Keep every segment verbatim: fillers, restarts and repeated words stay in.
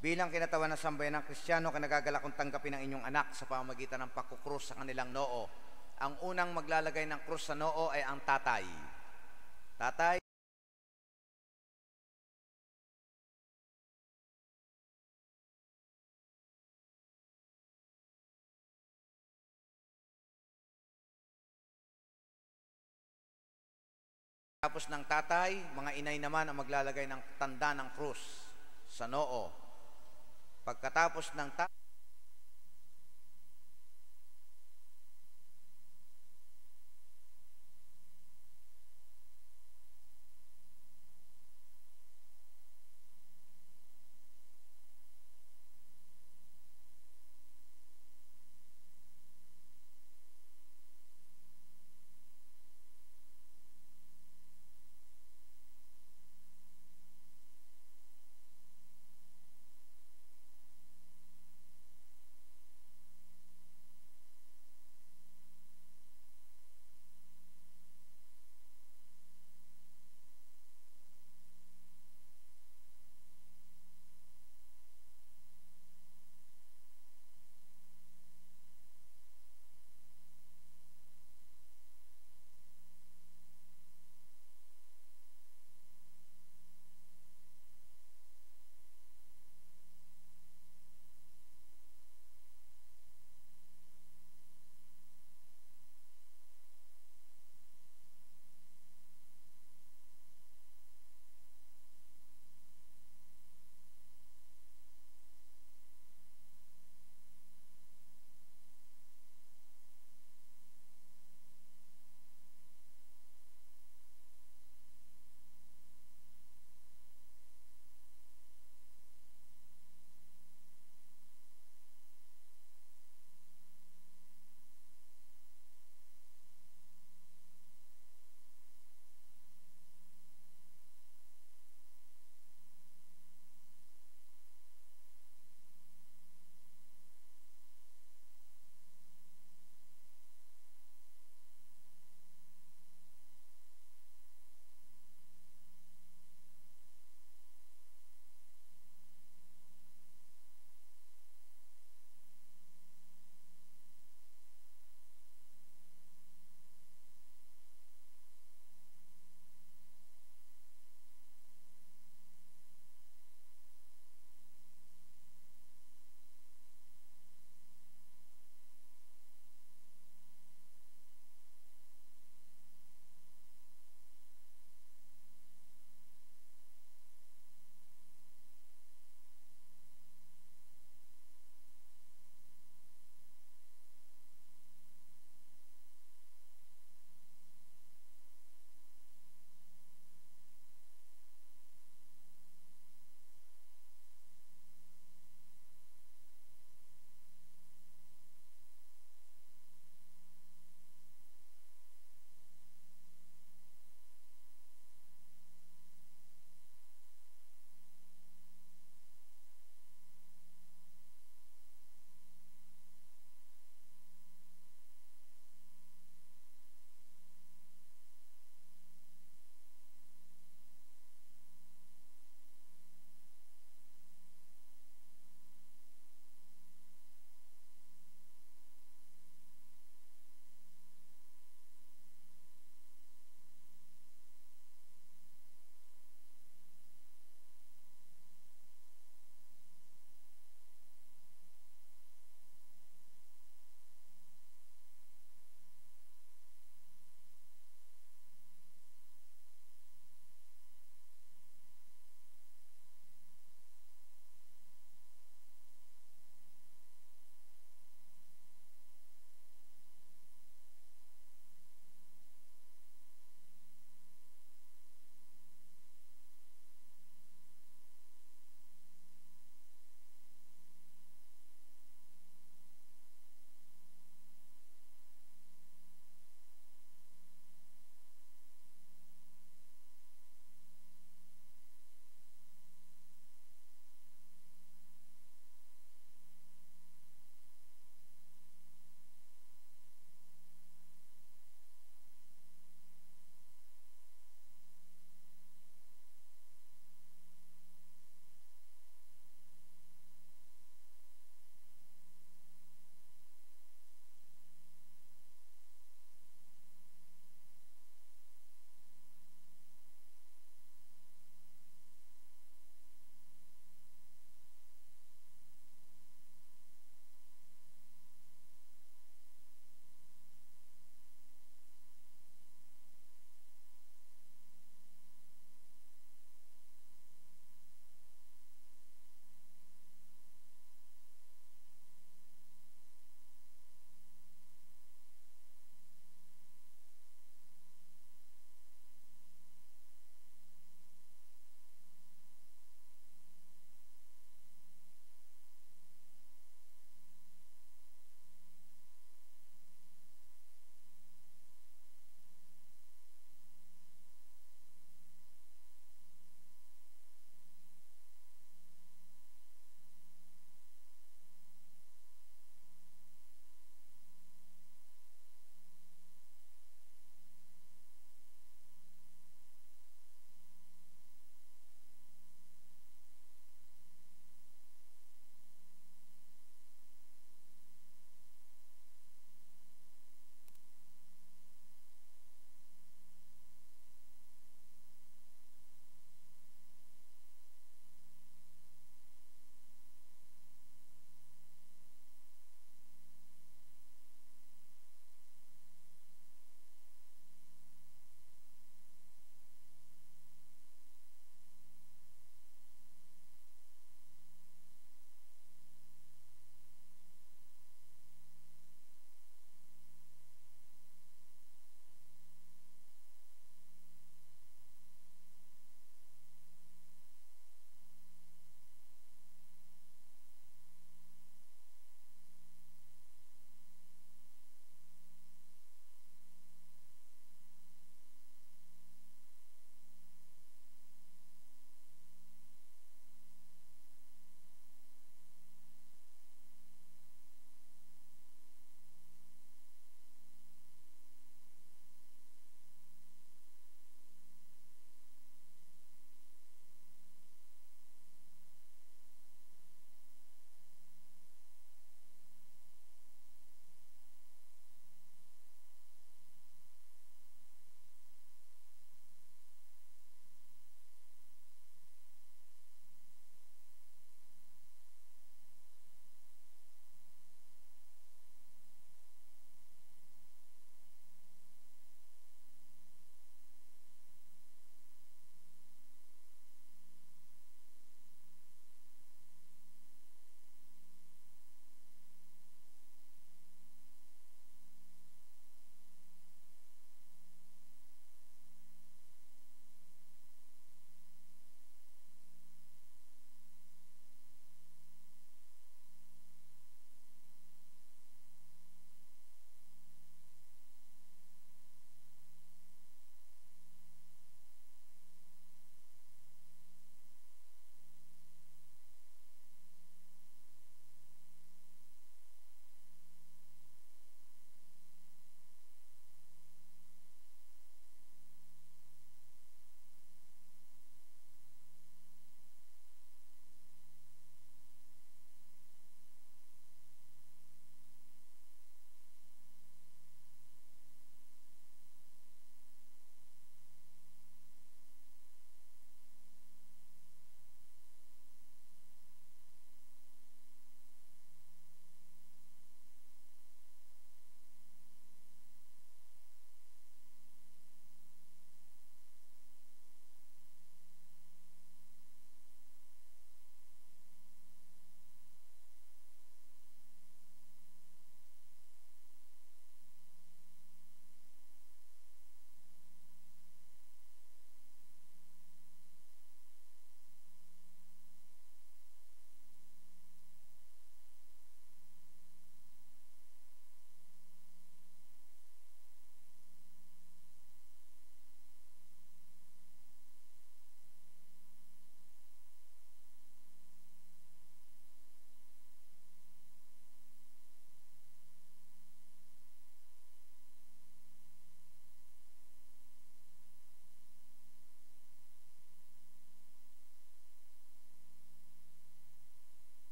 Bilang kinatawan ng sambayan ng Kristiyano, kinagagalak kong tanggapin ang inyong anak sa pamamagitan ng pagkukrus sa kanilang noo. Ang unang maglalagay ng krus sa noo ay ang tatay. Tatay, tapos ng tatay, mga inay naman ang maglalagay ng tanda ng krus sa noo. Pagkatapos ng tatay,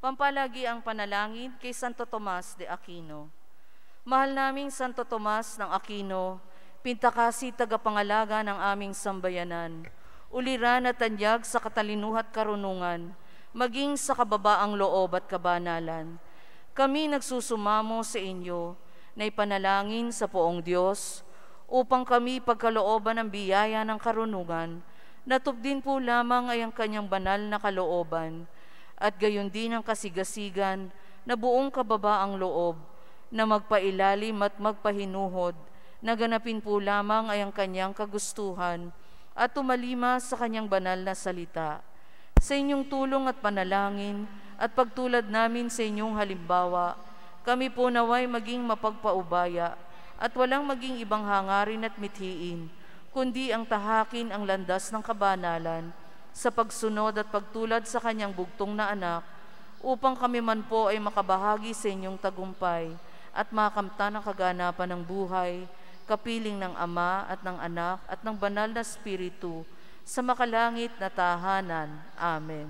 Pampalagi ang panalangin kay Santo Tomas de Aquino. Mahal naming Santo Tomas ng Aquino, pintakasi tagapangalaga ng aming sambayanan, uliran at tanyag sa katalinuhat karunungan, maging sa kababaang loob at kabanalan. Kami nagsusumamo sa inyo na ipanalangin sa poong Diyos upang kami pagkalooban ng biyaya ng karunungan, natupdin po lamang ay ang kanyang banal na kalooban, at gayon din ang kasigasigan na buong kababaang loob na magpailalim at magpahinuhod, na ganapin po lamang ay ang kanyang kagustuhan at tumalima sa kanyang banal na salita. Sa inyong tulong at panalangin at pagtulad namin sa inyong halimbawa, kami po naway maging mapagpaubaya at walang maging ibang hangarin at mithiin, kundi ang tahakin ang landas ng kabanalan sa pagsunod at pagtulad sa kanyang bugtong na anak, upang kami man po ay makabahagi sa inyong tagumpay at makamtan ang kaganapan ng buhay, kapiling ng Ama at ng Anak at ng Banal na Espiritu, sa makalangit na tahanan. Amen.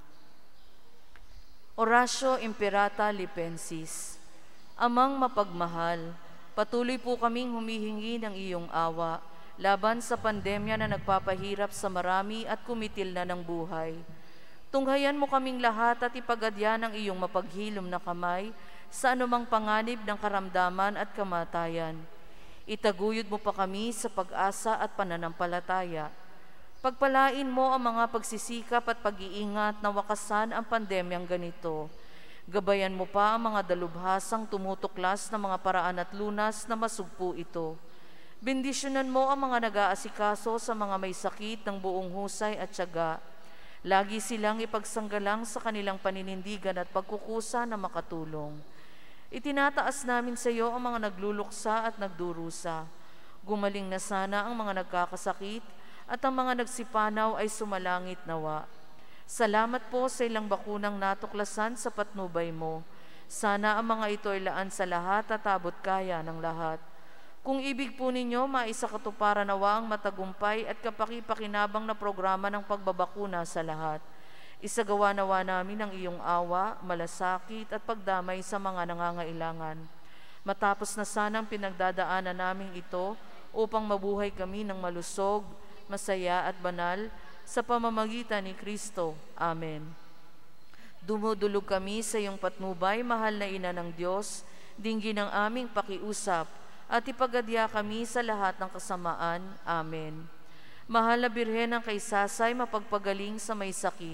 Oratio Imperata Lipensis. Amang mapagmahal, patuloy po kaming humihingi ng iyong awa laban sa pandemya na nagpapahirap sa marami at kumitil na ng buhay. Tunghayan mo kaming lahat at ipagadya ng iyong mapaghilom na kamay sa anumang panganib ng karamdaman at kamatayan. Itaguyod mo pa kami sa pag-asa at pananampalataya. Pagpalain mo ang mga pagsisikap at pag-iingat na wakasan ang pandemyang ganito. Gabayan mo pa ang mga dalubhasang tumutuklas na mga paraan at lunas na masugpo ito. Bendisyonan mo ang mga nag-aasikaso sa mga may sakit ng buong husay at tiyaga. Lagi silang ipagsanggalang sa kanilang paninindigan at pagkukusa na makatulong. Itinataas namin sa iyo ang mga nagluluksa at nagdurusa. Gumaling na sana ang mga nagkakasakit at ang mga nagsipanaw ay sumalangit nawa. Salamat po sa ilang bakunang natuklasan sa patnubay mo. Sana ang mga ito ay laan sa lahat at abot kaya ng lahat. Kung ibig po ninyo, maisakatuparan nawa ang matagumpay at kapaki-pakinabang na programa ng pagbabakuna sa lahat. Isagawa nawa namin ang iyong awa, malasakit at pagdamay sa mga nangangailangan. Matapos na sanang pinagdadaanan namin ito upang mabuhay kami ng malusog, masaya at banal sa pamamagitan ni Kristo. Amen. Dumudulog kami sa iyong patnubay, mahal na Ina ng Diyos, dinggin ang aming pakiusap at ipagadya kami sa lahat ng kasamaan. Amen. Mahal na Birhen ng Kaysasay, mapagpagaling sa may sakit.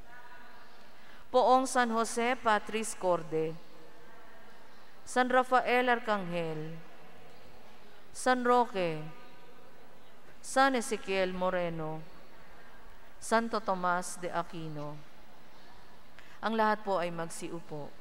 Poong San Jose Patris Corde, San Rafael Arcangel, San Roque, San Ezequiel Moreno, Santo Tomas de Aquino. Ang lahat po ay magsiupo.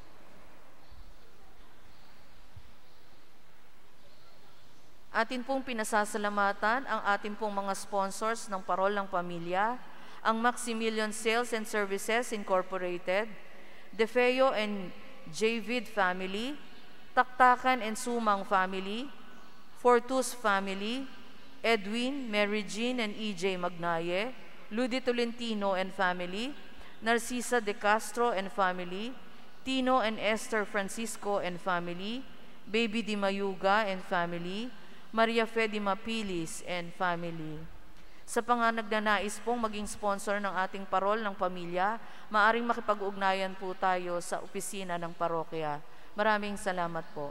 Atin pong pinasasalamatan ang atin pong mga sponsors ng Parol ng Pamilya, ang Maximilian Sales and Services Incorporated, DeFeo and Javid Family, Taktakan and Sumang Family, Fortus Family, Edwin, Mary Jean and E J Magnaye, Ludi Tolentino and Family, Narcisa De Castro and Family, Tino and Esther Francisco and Family, Baby Di Mayuga and Family, Maria Fe Di Mapilis and Family. Sa panganagdanais pong maging sponsor ng ating Parol ng Pamilya, maaring makipag-ugnayan po tayo sa opisina ng parokya. Maraming salamat po.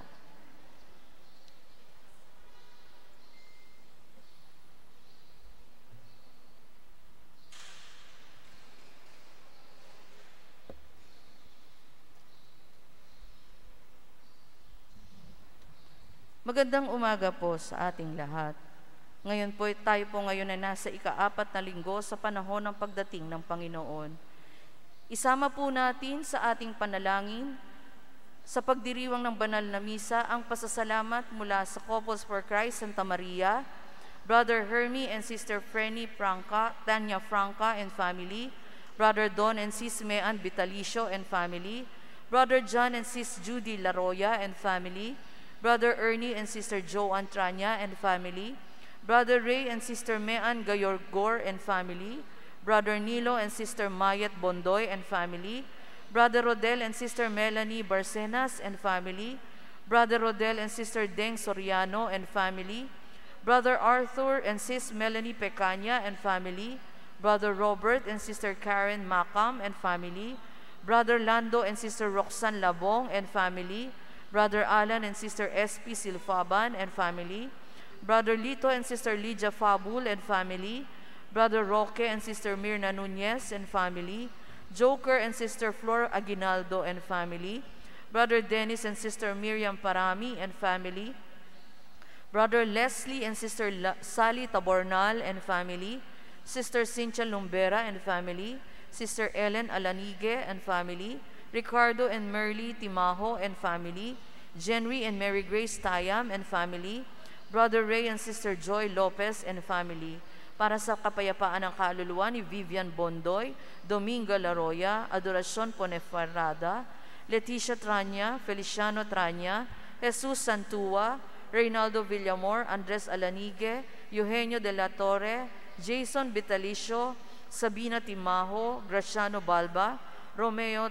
Magandang umaga po sa ating lahat. Ngayon po, tayo po ngayon ay nasa ikaapat na linggo sa panahon ng pagdating ng Panginoon. Isama po natin sa ating panalangin sa pagdiriwang ng banal na misa ang pasasalamat mula sa Couples for Christ Santa Maria, Brother Hermie and Sister Frenny Franca, Tanya Franca and family, Brother Don and Sis Mean Vitalicio and family, Brother John and Sis Judy Laroya and family, Brother Ernie and Sister Jo Antrania and family, Brother Ray and Sister Mean Gayorgor and family, Brother Nilo and Sister Mayet Bondoy and family, Brother Rodel and Sister Melanie Barcenas and family, Brother Rodel and Sister Deng Soriano and family, Brother Arthur and Sis Melanie Pecaña and family, Brother Robert and Sister Karen Macam and family, Brother Lando and Sister Roxanne Labong and family, Brother Alan and Sister S P Silfaban and family, Brother Lito and Sister Lydia Fabul and family, Brother Roque and Sister Mirna Nunez and family, Joker and Sister Flor Aguinaldo and family, Brother Dennis and Sister Miriam Parami and family, Brother Leslie and Sister La Sally Tabornal and family, Sister Cynthia Lumbera and family, Sister Ellen Alanige and family, Ricardo and Merly Timaho and family, Jenry and Mary Grace Tayam and family, Brother Ray and Sister Joy Lopez and family, para sa kapayapaan ng kaluluwa ni Vivian Bondoy, Domingo Laroya, Adoracion Ponefarada, Leticia Tranya, Feliciano Tranya, Jesus Santua, Reynaldo Villamor, Andres Alanige, Eugenio de la Torre, Jason Vitalicio, Sabina Timaho, Graciano Balba, Romeo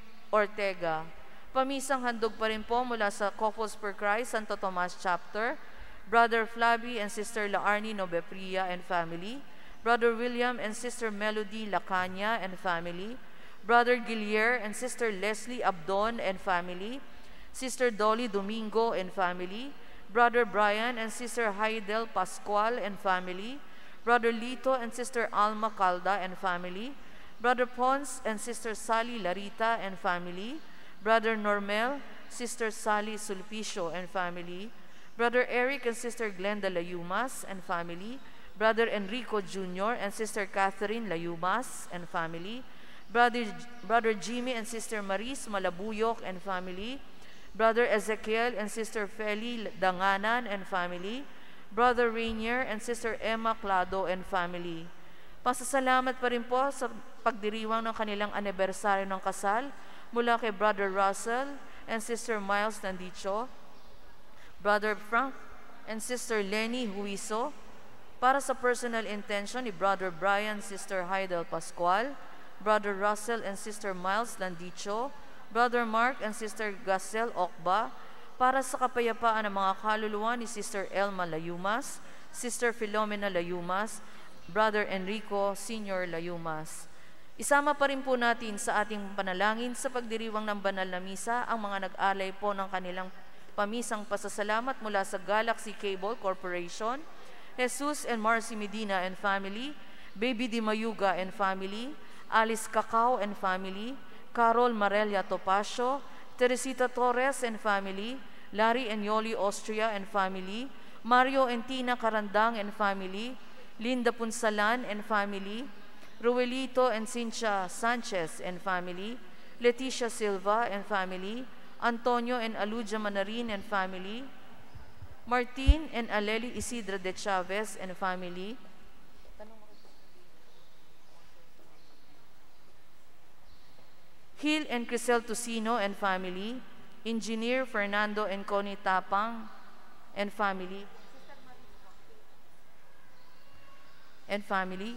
Ortega. Pamisang handog pa rin po mula sa Couples for Christ, Santo Tomas Chapter, Brother Flavi and Sister Laarni Nobepria and family, Brother William and Sister Melody Lacanya and family, Brother Gilier and Sister Leslie Abdon and family, Sister Dolly Domingo and family, Brother Brian and Sister Haidel Pascual and family, Brother Lito and Sister Alma Calda and family, Brother Pons and Sister Sally Larita and family, Brother Normel, Sister Sally Sulpicio and family, Brother Eric and Sister Glenda Layumas and family, Brother Enrico Junior and Sister Catherine Layumas and family, Brother, Brother Jimmy and Sister Maris Malabuyok and family, Brother Ezekiel and Sister Feli Danganan and family, Brother Rainier and Sister Emma Clado and family. Pasasalamat pa rin po sa pagdiriwang ng kanilang anibersaryo ng kasal mula kay Brother Russell and Sister Miles Nandicho, Brother Frank and Sister Lenny Huiso, para sa personal intention ni Brother Brian, Sister Haidel Pascual, Brother Russell and Sister Miles Landicho, Brother Mark and Sister Gacel Okba, para sa kapayapaan ng mga kaluluwa ni Sister Elma Layumas, Sister Filomena Layumas, Brother Enrico Senior Layumas. Isama pa rin po natin sa ating panalangin sa pagdiriwang ng banal na misa ang mga nag-alay po ng kanilang pamisang pasasalamat mula sa Galaxy Cable Corporation, Jesus and Marcy Medina and family, Baby Di Mayuga and family, Alice Cacao and family, Carol Marelia Topacio, Teresita Torres and family, Larry and Yoli Austria and family, Mario and Tina Carandang and family, Linda Punsalan and family, Ruelito and Cynthia Sanchez and family, Leticia Silva and family, Antonio and Aluja Manarin and family, Martin and Aleli Isidra de Chavez and family, Hill and Crisel Tosino and family, Engineer Fernando and Connie Tapang and family, and family,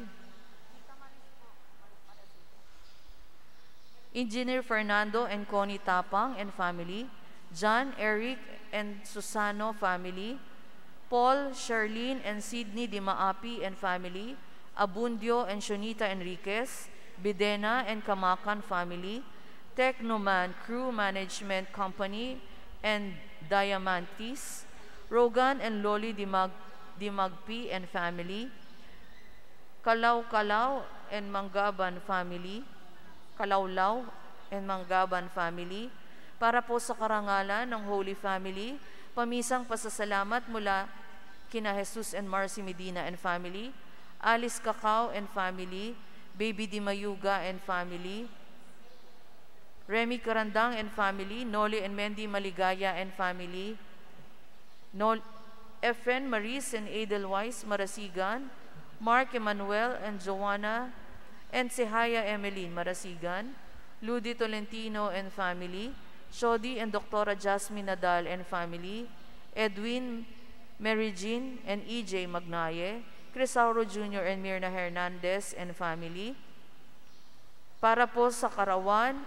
Engineer Fernando and Connie Tapang and family, John, Eric, and Susano family, Paul, Charlene, and Sidney Di Maapi and family, Abundio and Shonita Enriquez, Bidena and Kamakan family, Technoman Crew Management Company and Diamantis, Rogan and Loli Dimag Dimagpi and family, Kalaw Kalaw and Manggaban family, Kalawlaw and Manggaban family, para po sa karangalan ng Holy Family, pamisang pasasalamat mula kina Jesus and Marcy Medina and family, Alice Cacao and family, Baby Di Mayuga and family, Remy Carandang and family, Noli and Mendy Maligaya and family, Nol Efren Maris and Edelweiss Marasigan, Mark Emmanuel and Joanna and Sehaya Emeline Marasigan, Ludi Tolentino and family, Shodi and Doctora Jasmine Nadal and family, Edwin Mary Jean and E J Magnaye, Crisauro Junior and Mirna Hernandez and family, para po sa Karawan,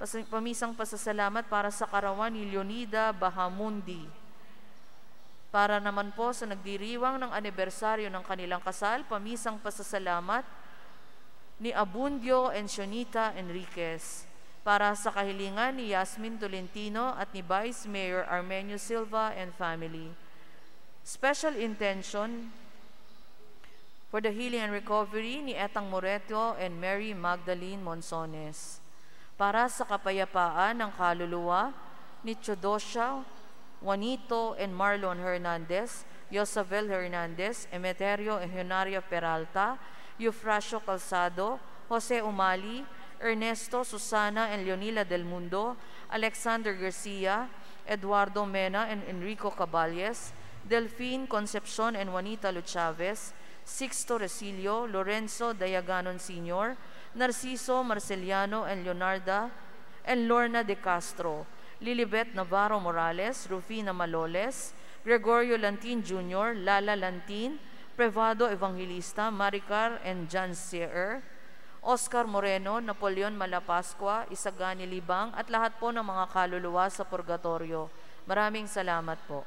Pas- Pamisang pasasalamat para sa karawan ni Leonida Bahamundi. Para naman po sa nagdiriwang ng anibersaryo ng kanilang kasal, pamisang pasasalamat ni Abundio and Shonita Enriquez. Para sa kahilingan ni Yasmin Tolentino at ni Vice Mayor Armenio Silva and family. Special intention for the healing and recovery ni Etang Moreto and Mary Magdalene Monsones. Para sa kapayapaan ng kaluluwa ni Chodosha, Juanito and Marlon Hernandez, Yosabel Hernandez, Emeterio Eugenario Peralta, Eufrasio Calzado, Jose Umali, Ernesto Susana and Leonila Del Mundo, Alexander Garcia, Eduardo Mena and Enrico Caballes, Delphine Concepcion and Juanita Luchavez, Sixto Resilio, Lorenzo Dayaganon Senior, Narciso Marceliano and Leonarda and Lorna De Castro, Lilibet Navarro Morales, Rufina Maloles, Gregorio Lantin Junior, Lala Lantin, Prevado Evangelista, Maricar and John Seer, Oscar Moreno, Napoleon Malapascua, Isagani Libang, at lahat po ng mga kaluluwa sa purgatorio. Maraming salamat po.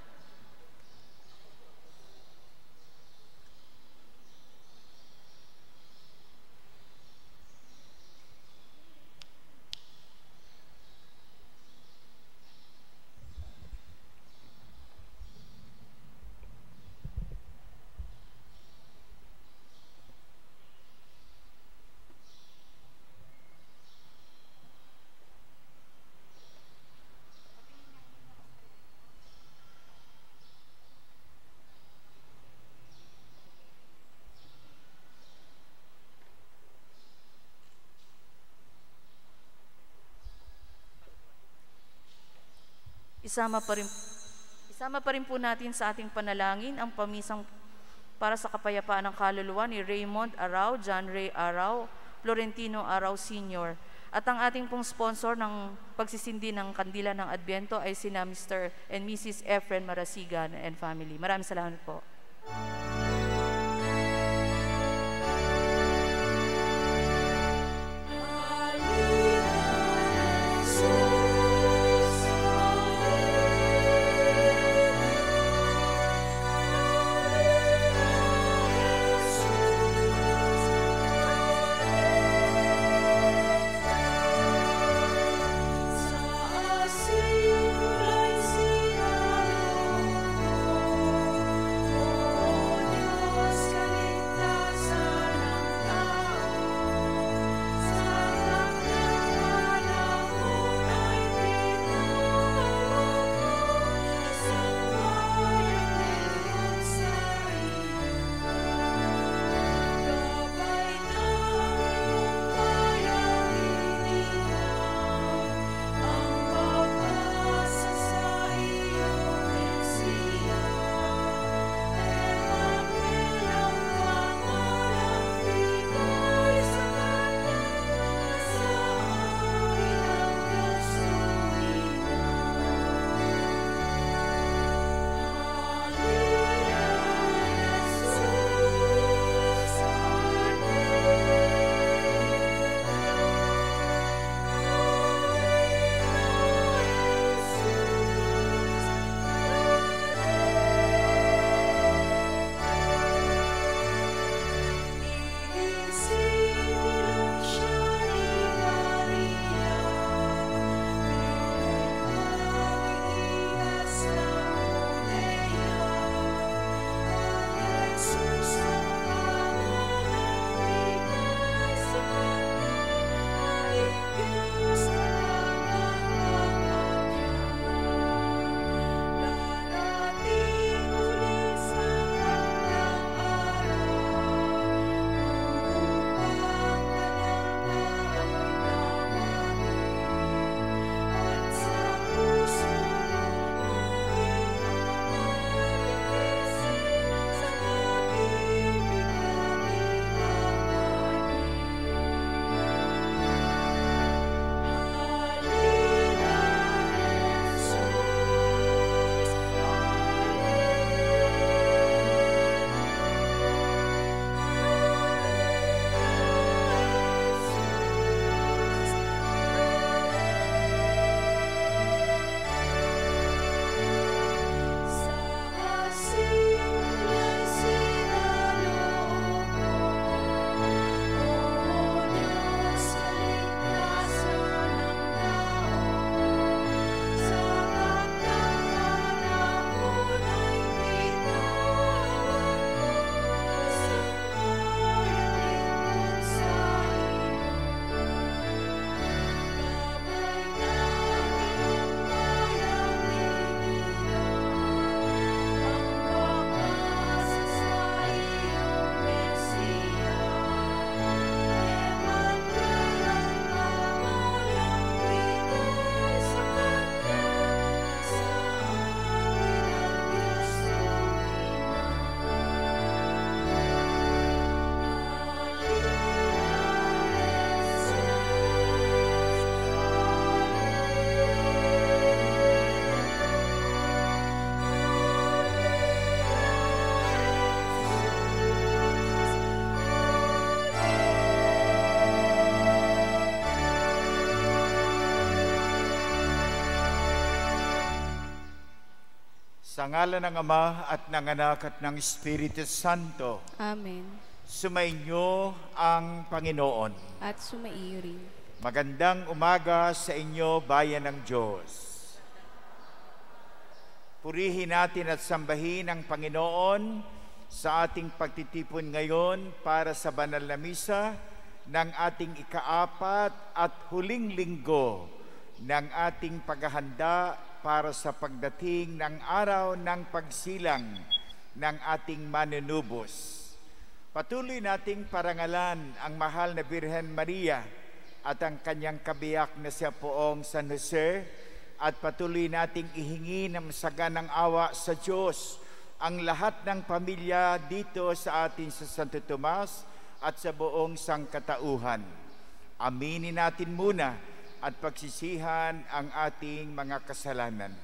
Isama pa rin, isama pa rin po natin sa ating panalangin ang pamisang para sa kapayapaan ng kaluluwa ni Raymond Arau, John Ray Arau, Florentino Arau Senior At ang ating pong sponsor ng pagsisindi ng kandila ng Adbyento ay sina Mister and Missus Efren Marasigan and family. Maraming salamat po. Oh Sa ngalan ng Ama at ng Anak at ng Espiritu Santo. Amen. Sumainyo ang Panginoon. At sumaiyo rin. Magandang umaga sa inyo, bayan ng Diyos. Purihin natin at sambahin ang Panginoon sa ating pagtitipon ngayon para sa banal na misa ng ating ikaapat at huling linggo ng ating paghahanda para sa pagdating ng araw ng pagsilang ng ating manunubos. Patuloy nating parangalan ang mahal na Birhen Maria at ang kanyang kabiyak na siya poong San Jose, at patuloy nating ihingi ng masaganang awa sa Diyos ang lahat ng pamilya dito sa atin sa Santo Tomas at sa buong sangkatauhan. Aminin natin muna at pagsisihan ang ating mga kasalanan.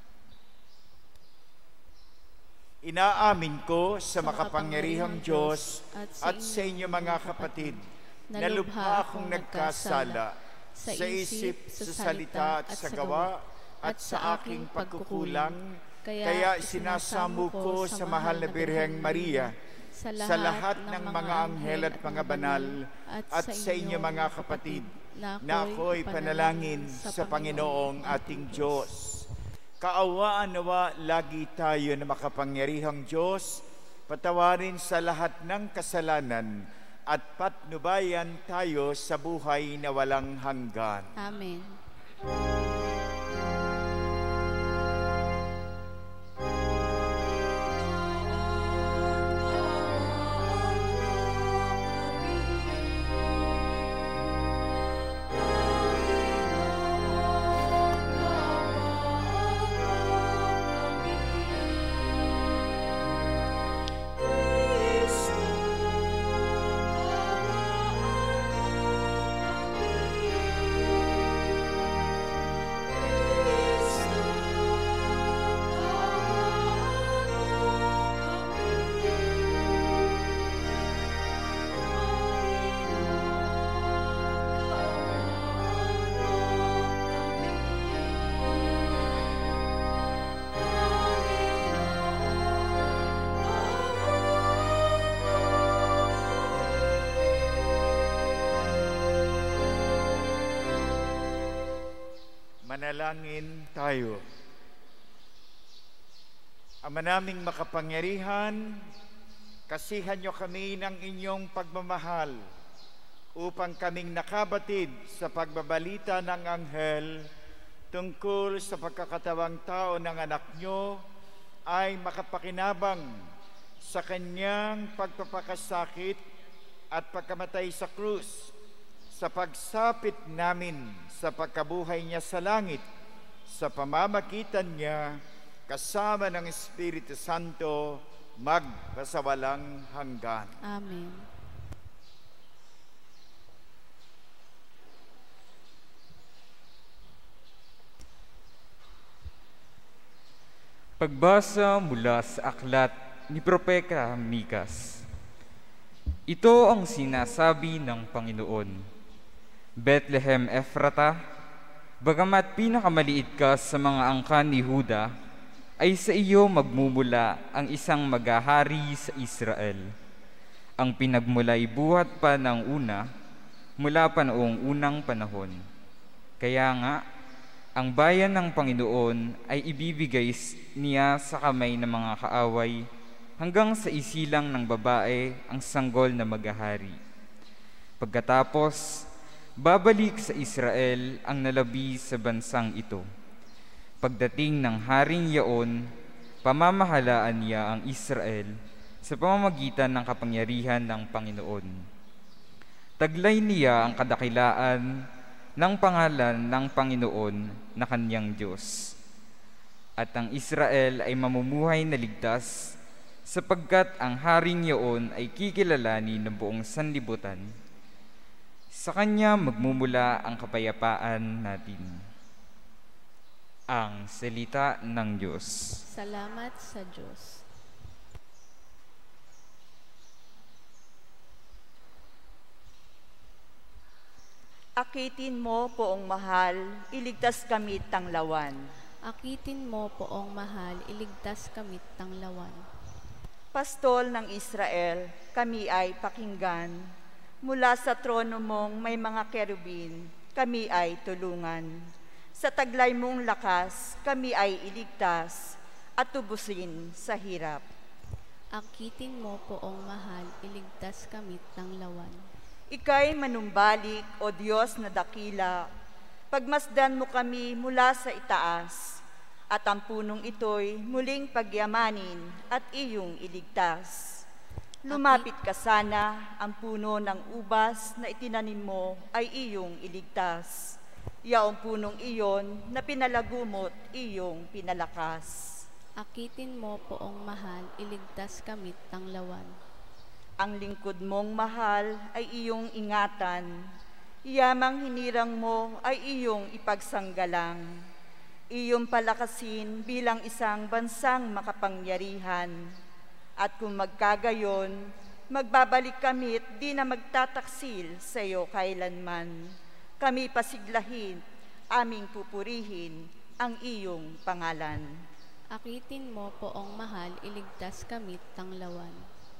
Inaamin ko sa makapangyarihang Diyos at sa inyo mga kapatid na lubha akong nagkasala sa isip, sa salita at sa gawa at sa aking pagkukulang, kaya sinasamo ko sa mahal na Birheng Maria, sa lahat ng mga anghel at mga banal, at sa inyo mga kapatid, na ako'y panalangin sa Panginoong ating Diyos. Kaawaan nawa lagi tayo na makapangyarihang Diyos, patawarin sa lahat ng kasalanan at patnubayan tayo sa buhay na walang hanggan. Amen. Manalangin tayo. Ama naming makapangyarihan, kasihan niyo kami ng inyong pagmamahal upang kaming nakabatid sa pagbabalita ng anghel tungkol sa pagkakatawang tao ng anak niyo ay makapakinabang sa kanyang pagpapakasakit at pagkamatay sa krus, sa pagsapit namin sa pagkabuhay niya sa langit, sa pamamagitan niya kasama ng Espiritu Santo magpasawalang hanggan. Amen. Pagbasa mula sa aklat ni Propeta Mikas. Ito ang sinasabi ng Panginoon: Bethlehem Ephrata, bagamat pinakamaliit ka sa mga angkan ni Huda, ay sa iyo magmumula ang isang maghahari sa Israel. Ang pinagmulay buhat pa ng una, mula pa noong unang panahon. Kaya nga, ang bayan ng Panginoon ay ibibigay niya sa kamay ng mga kaaway hanggang sa isilang ng babae ang sanggol na maghahari. Pagkatapos, babalik sa Israel ang nalabi sa bansang ito. Pagdating ng haring yaon, pamamahalaan niya ang Israel sa pamamagitan ng kapangyarihan ng Panginoon. Taglay niya ang kadakilaan ng pangalan ng Panginoon na kanyang Diyos. At ang Israel ay mamumuhay na ligtas, sapagkat ang haring yaon ay kikilalanin ng buong sanlibutan. Sa kanya magmumula ang kapayapaan natin. Ang salita ng Diyos. Salamat sa Diyos. Akitin mo, Poong mahal, iligtas kami tanglawan. Akitin mo, poong mahal, iligtas kamit tanglawan. Pastol ng Israel, kami ay pakinggan. Mula sa trono mong may mga kerubin, kami ay tulungan. Sa taglay mong lakas, kami ay iligtas at tubusin sa hirap. Akitin mo, poong mahal, iligtas kamit tanglawan. Ika'y manumbalik, O Diyos na dakila, pagmasdan mo kami mula sa itaas, at ang punong ito'y muling pagyamanin at iyong iligtas. Lumapit ka sana, ang puno ng ubas na itinanim mo ay iyong iligtas. Yaong punong iyon na pinalagumot iyong pinalakas. Akitin mo, poong mahal, iligtas kamit tanglawan. Ang lingkod mong mahal ay iyong ingatan, yamang hinirang mo ay iyong ipagsanggalang. Iyong palakasin bilang isang bansang makapangyarihan. At kung magkagayon, magbabalik kami't di na magtataksil sa iyo kailanman. Kami pasiglahin, aming pupurihin ang iyong pangalan. Akitin mo, poong mahal, iligtas kamit tanglawan.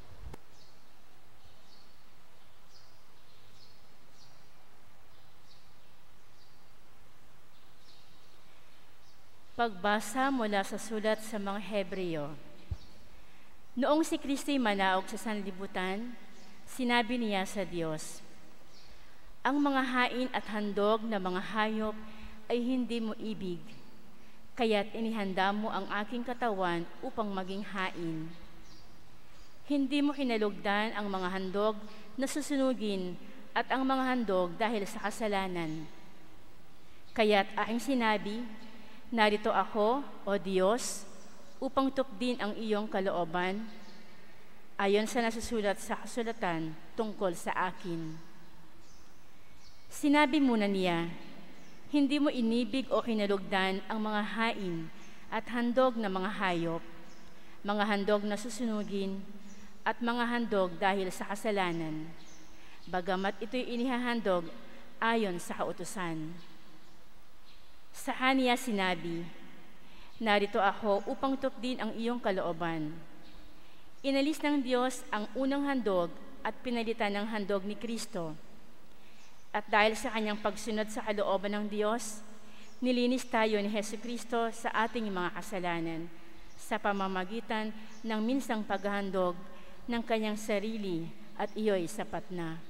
Pagbasa mula sa sulat sa mga Hebreo. Noong si Kristo'y manaog sa sanlibutan, sinabi niya sa Diyos, "Ang mga hain at handog na mga hayop ay hindi mo ibig, kaya't inihanda mo ang aking katawan upang maging hain. Hindi mo hinalugdan ang mga handog na susunugin at ang mga handog dahil sa kasalanan. Kaya't aking sinabi, narito ako, O Diyos, upang tukdin ang iyong kalooban, ayon sa nasusulat sa kasulatan tungkol sa akin." Sinabi muna niya, hindi mo inibig o kinalugdan ang mga hain at handog na mga hayop, mga handog na susunugin, at mga handog dahil sa kasalanan, bagamat ito'y inihahandog ayon sa kautusan. Sa kaniya sinabi, narito ako upang tukdin ang iyong kalooban. Inalis ng Diyos ang unang handog at pinalitan ng handog ni Kristo. At dahil sa kanyang pagsunod sa kalooban ng Diyos, nilinis tayo ni Jesucristo sa ating mga kasalanan sa pamamagitan ng minsang paghahandog ng kanyang sarili, at iyo'y sapat na.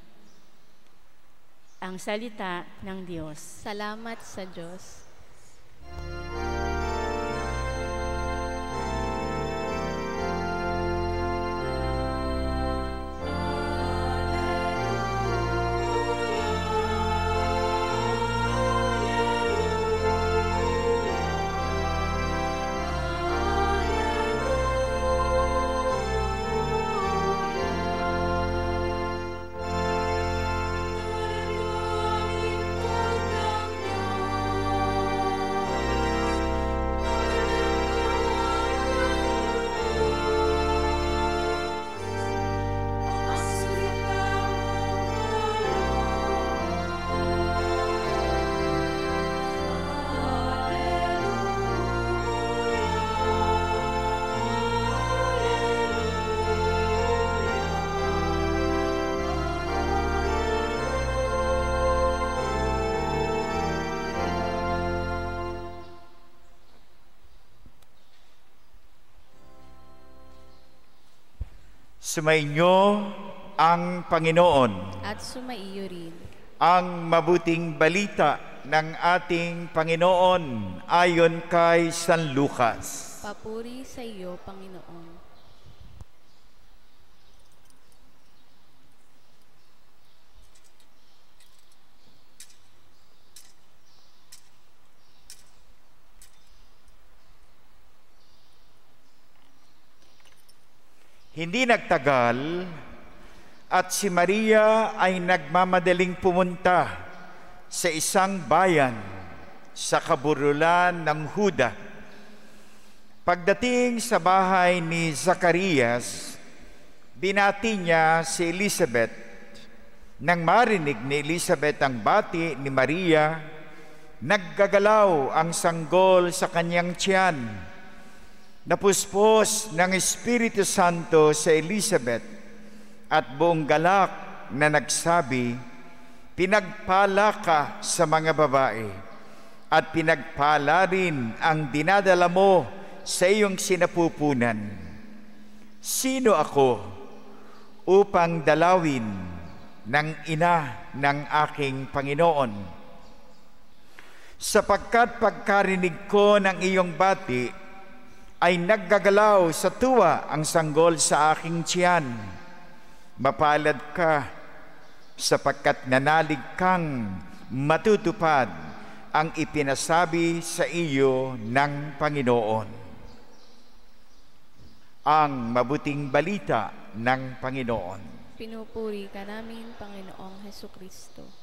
Ang salita ng Diyos. Salamat sa Diyos. Sumainyo ang Panginoon. At sumaiyo rin. Ang mabuting balita ng ating Panginoon ayon kay San Lucas. Papuri sa iyo, Panginoon. Hindi nagtagal at si Maria ay nagmamadaling pumunta sa isang bayan sa kaburulan ng Huda. Pagdating sa bahay ni Zacarias, binati niya si Elizabeth. Nang marinig ni Elizabeth ang bati ni Maria, naggagalaw ang sanggol sa kanyang tiyan. Napuspos ng Espiritu Santo sa Elizabeth at buong galak na nagsabi, pinagpala ka sa mga babae at pinagpala rin ang dinadala mo sa iyong sinapupunan. Sino ako upang dalawin ng ina ng aking Panginoon? Sapagkat pagkarinig ko ng iyong bati, ay naggagalaw sa tuwa ang sanggol sa aking tiyan. Mapalad ka, sapagkat nanalig kang matutupad ang ipinasabi sa iyo ng Panginoon. Ang mabuting balita ng Panginoon. Pinupuri ka namin, Panginoong Hesukristo.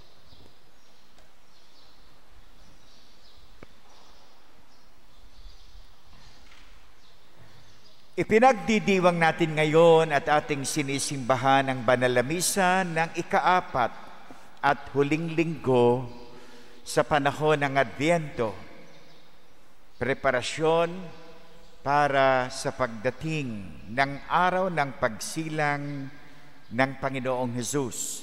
Ipinagdidiwang natin ngayon at ating sinisimbahan ang banal na misa ng ikaapat at huling linggo sa panahon ng Adbyento. Preparasyon para sa pagdating ng araw ng pagsilang ng Panginoong Hesus.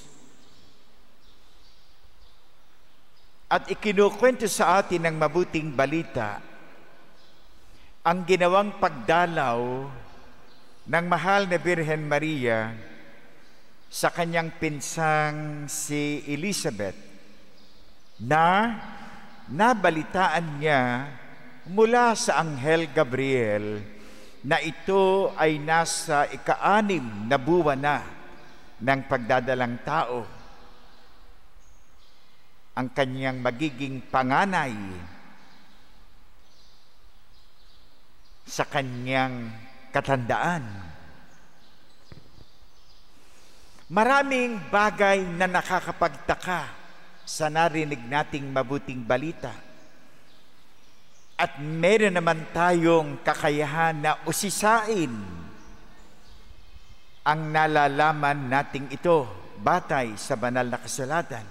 At ikinukwento sa atin ng mabuting balita ang ginawang pagdalaw ng mahal na Birhen Maria sa kanyang pinsang si Elizabeth na nabalitaan niya mula sa Anghel Gabriel na ito ay nasa ika-anim na buwan na ng pagdadalang tao. Ang kanyang magiging panganay sa kanyang katandaan. Maraming bagay na nakakapagtaka sa narinig nating mabuting balita. At meron naman tayong kakayahan na usisain ang nalalaman nating ito batay sa banal na kasulatan.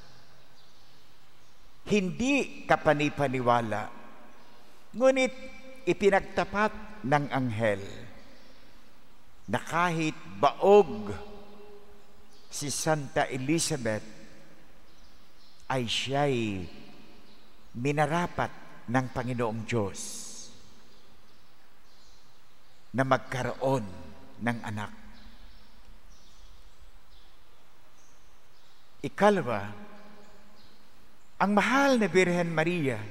Hindi kapanipaniwala, ngunit ipinagtapat ng anghel na kahit baog si Santa Elizabeth ay siya'y minarapat ng Panginoong Diyos na magkaroon ng anak. Ikalawa, ang mahal na Birhen Maria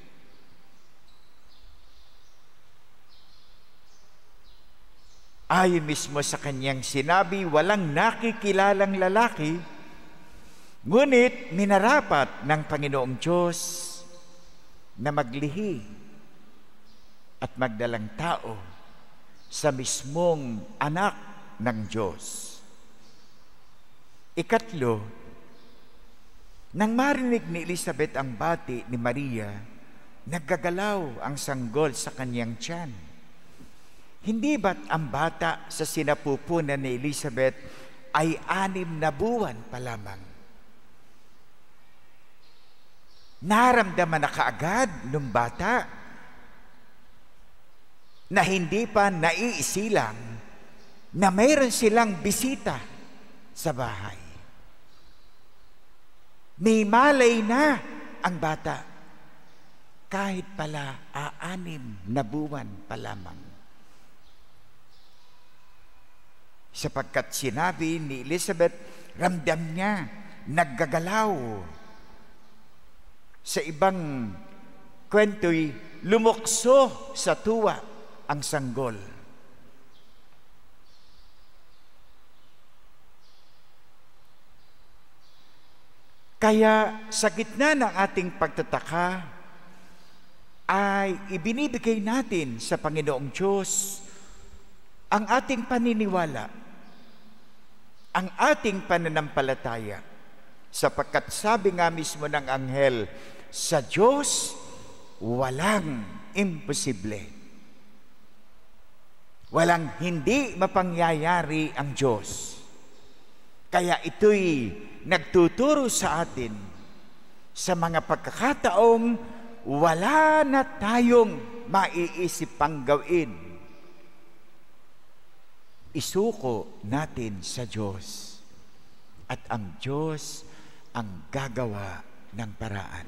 ayon mismo sa kanyang sinabi, walang nakikilalang lalaki, ngunit minarapat ng Panginoong Diyos na maglihi at magdalang tao sa mismong anak ng Diyos. Ikatlo, nang marinig ni Elizabeth ang bati ni Maria, naggagalaw ang sanggol sa kanyang tiyan. Hindi ba't ang bata sa sinapupunan ni Elizabeth ay anim na buwan pa lamang? Naramdaman na kaagad ng bata na hindi pa naiisilang na mayroon silang bisita sa bahay. May malay na ang bata kahit pala aanim na buwan pa lamang. Sapagkat sinabi ni Elizabeth, ramdam niya, naggagalaw. Sa ibang kwento'y lumukso sa tuwa ang sanggol. Kaya sa gitna ng ating pagtataka, ay ibinibigay natin sa Panginoong Diyos ang ating paniniwala, ang ating pananampalataya, sapagkat sabi nga mismo ng anghel, sa Diyos walang imposible. Walang hindi mapangyayari ang Diyos. Kaya ito'y nagtuturo sa atin sa mga pagkakataong wala na tayong maiisip pang gawin. Isuko natin sa Diyos at ang Diyos ang gagawa ng paraan.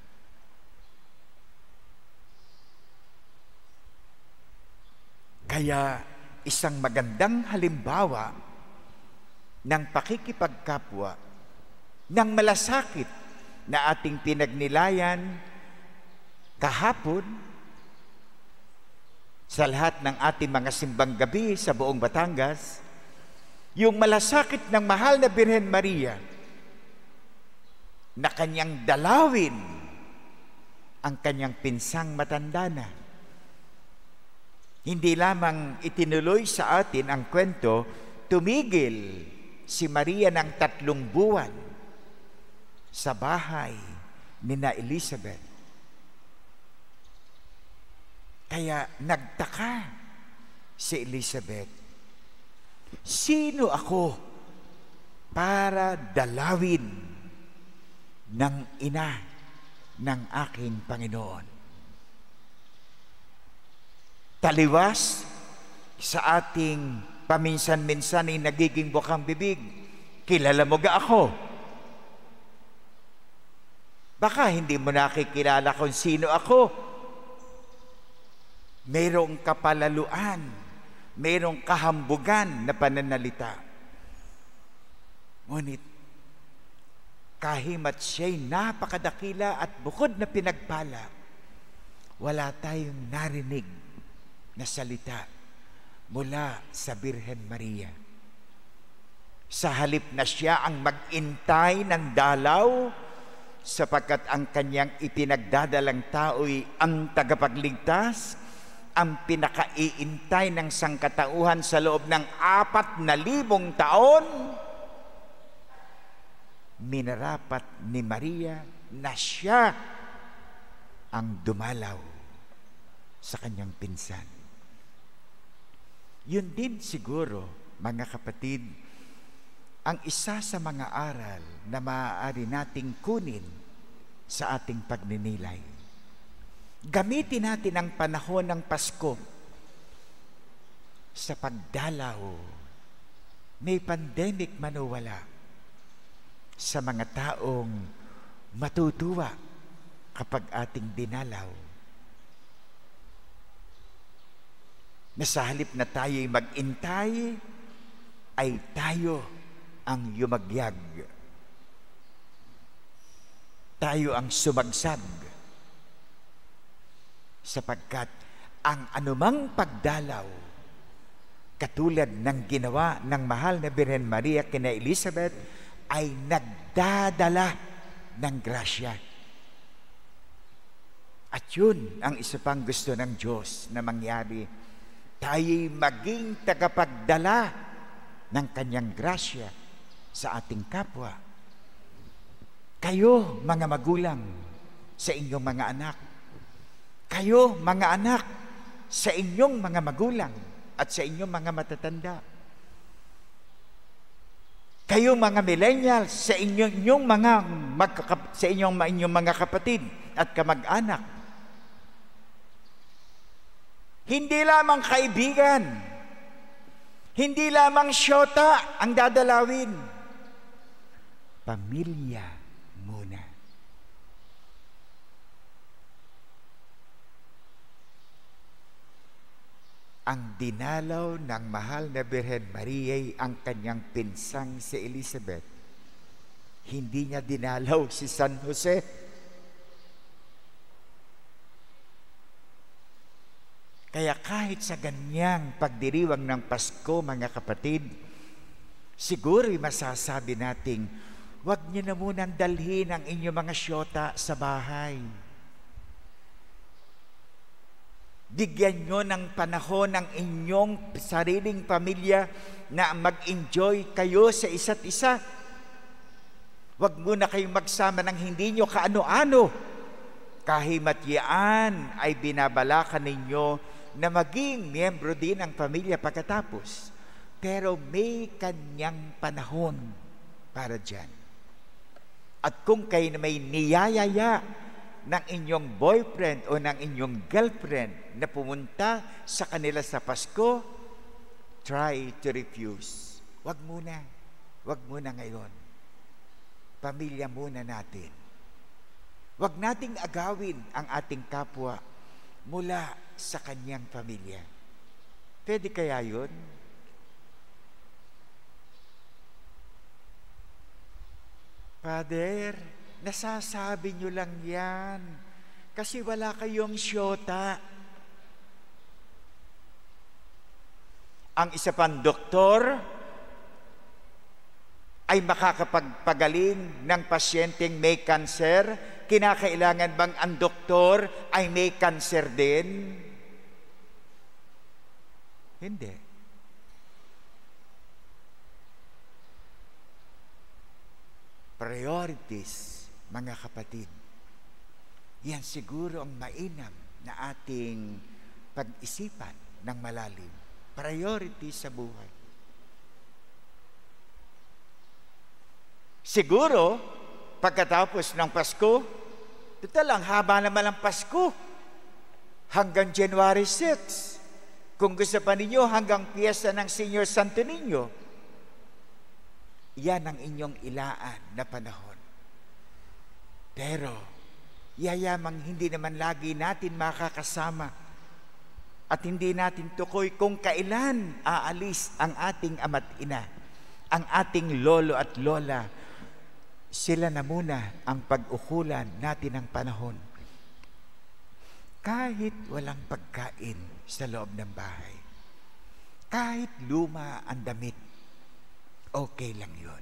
Kaya isang magandang halimbawa ng pakikipagkapwa, ng malasakit na ating pinagnilayan kahapon sa lahat ng ating mga simbang gabi sa buong Batangas, yung malasakit ng mahal na Birhen Maria na kanyang dalawin ang kanyang pinsang matanda na. Hindi lamang itinuloy sa atin ang kwento, tumigil si Maria ng tatlong buwan sa bahay ni na Elizabeth. Kaya nagtaka si Elizabeth, sino ako para dalawin ng ina ng aking Panginoon? Taliwas sa ating paminsan-minsan ay nagiging bukang bibig, kilala mo ga ako? Baka hindi mo nakikilala kung sino ako. Mayroong kapalaluan, mayroong kahambugan na pananalita. Ngunit kahimat siya'y napakadakila at bukod na pinagpala, wala tayong narinig na salita mula sa Birhen Maria. Sa halip na siya ang mag-intay ng dalaw, sapagkat ang kanyang ipinagdadalang tao'y ang tagapagligtas, ang pinakaiintay ng sangkatauhan sa loob ng apat na libong taon, minarapat ni Maria na siya ang dumalaw sa kanyang pinsan. Yun din siguro, mga kapatid, ang isa sa mga aral na maaari nating kunin sa ating pagninilay. Gamitin natin ang panahon ng Pasko sa pagdalaw, may pandemic man o wala, sa mga taong matutuwa kapag ating dinalaw. Na sa halip na tayo'y mag-intay, ay tayo ang yumagyag. Tayo ang sumagsag. Sapagkat ang anumang pagdalaw, katulad ng ginawa ng mahal na Birhen Maria kina Elizabeth, ay nagdadala ng grasya. At yun ang isa pang gusto ng Diyos na mangyari, tayo'y maging tagapagdala ng kanyang grasya sa ating kapwa. Kayo, mga magulang, sa inyong mga anak. Kayo, mga anak, sa inyong mga magulang at sa inyong mga matatanda. Kayo, mga millennials, sa inyong, inyong mga magkakap, sa inyong, inyong mga kapatid at kamag-anak. Hindi lamang kaibigan, hindi lamang syota ang dadalawin. Pamilya muna. Ang dinalaw ng mahal na Birhen Maria ay ang kanyang pinsang si Elizabeth. Hindi niya dinalaw si San Jose. Kaya kahit sa ganyang pagdiriwang ng Pasko, mga kapatid, siguro'y masasabi nating, huwag niyo na munang dalhin ang inyong mga syota sa bahay. Bigyan niyo ng panahon ang inyong sariling pamilya na mag-enjoy kayo sa isa't isa. Huwag muna kayong magsama ng hindi niyo kaano-ano. Kahimat yan ay binabalakan ninyo na maging miyembro din ng pamilya pagkatapos. Pero may kanyang panahon para dyan. At kung kayo na may niyayaya ng inyong boyfriend o ng inyong girlfriend na pumunta sa kanila sa Pasko, try to refuse. Wag muna. Wag muna ngayon. Pamilya muna natin. Wag nating agawin ang ating kapwa mula sa kanyang pamilya. Pwede kaya yun? Father, nasasabi nyo lang yan kasi wala kayong syota. Ang isa pang doktor ay makakapagpagaling ng pasyenteng may kanser. Kinakailangan bang ang doktor ay may kanser din? Hindi. Priorities, mga kapatid. Yan siguro ang mainam na ating pag-isipan ng malalim. Priorities sa buhay. Siguro, pagkatapos ng Pasko, total lang, haba naman ang Pasko. Hanggang January sixth. Kung gusto pa ninyo, hanggang piyesta ng Senior Santo Niño. Yan ang inyong ilaan na panahon. Pero, yayamang hindi naman lagi natin makakasama at hindi natin tukoy kung kailan aalis ang ating ama't ina, ang ating lolo at lola. Sila na muna ang pag-ukulan natin ng panahon. Kahit walang pagkain sa loob ng bahay, kahit luma ang damit, okay lang yun.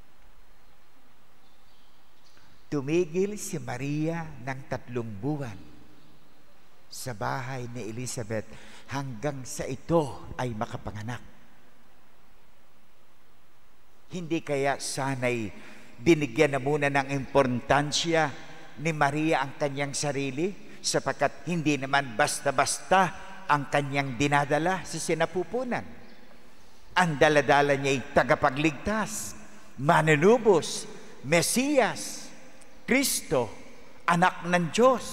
Tumigil si Maria ng tatlong buwan sa bahay ni Elizabeth hanggang sa ito ay makapanganak. Hindi kaya sana'y binigyan na muna ng importansya ni Maria ang kanyang sarili sapagkat hindi naman basta-basta ang kanyang dinadala sa sinapupunan. Ang daladala niya ay tagapagligtas, manunubos, Mesiyas, Kristo, anak ng Diyos.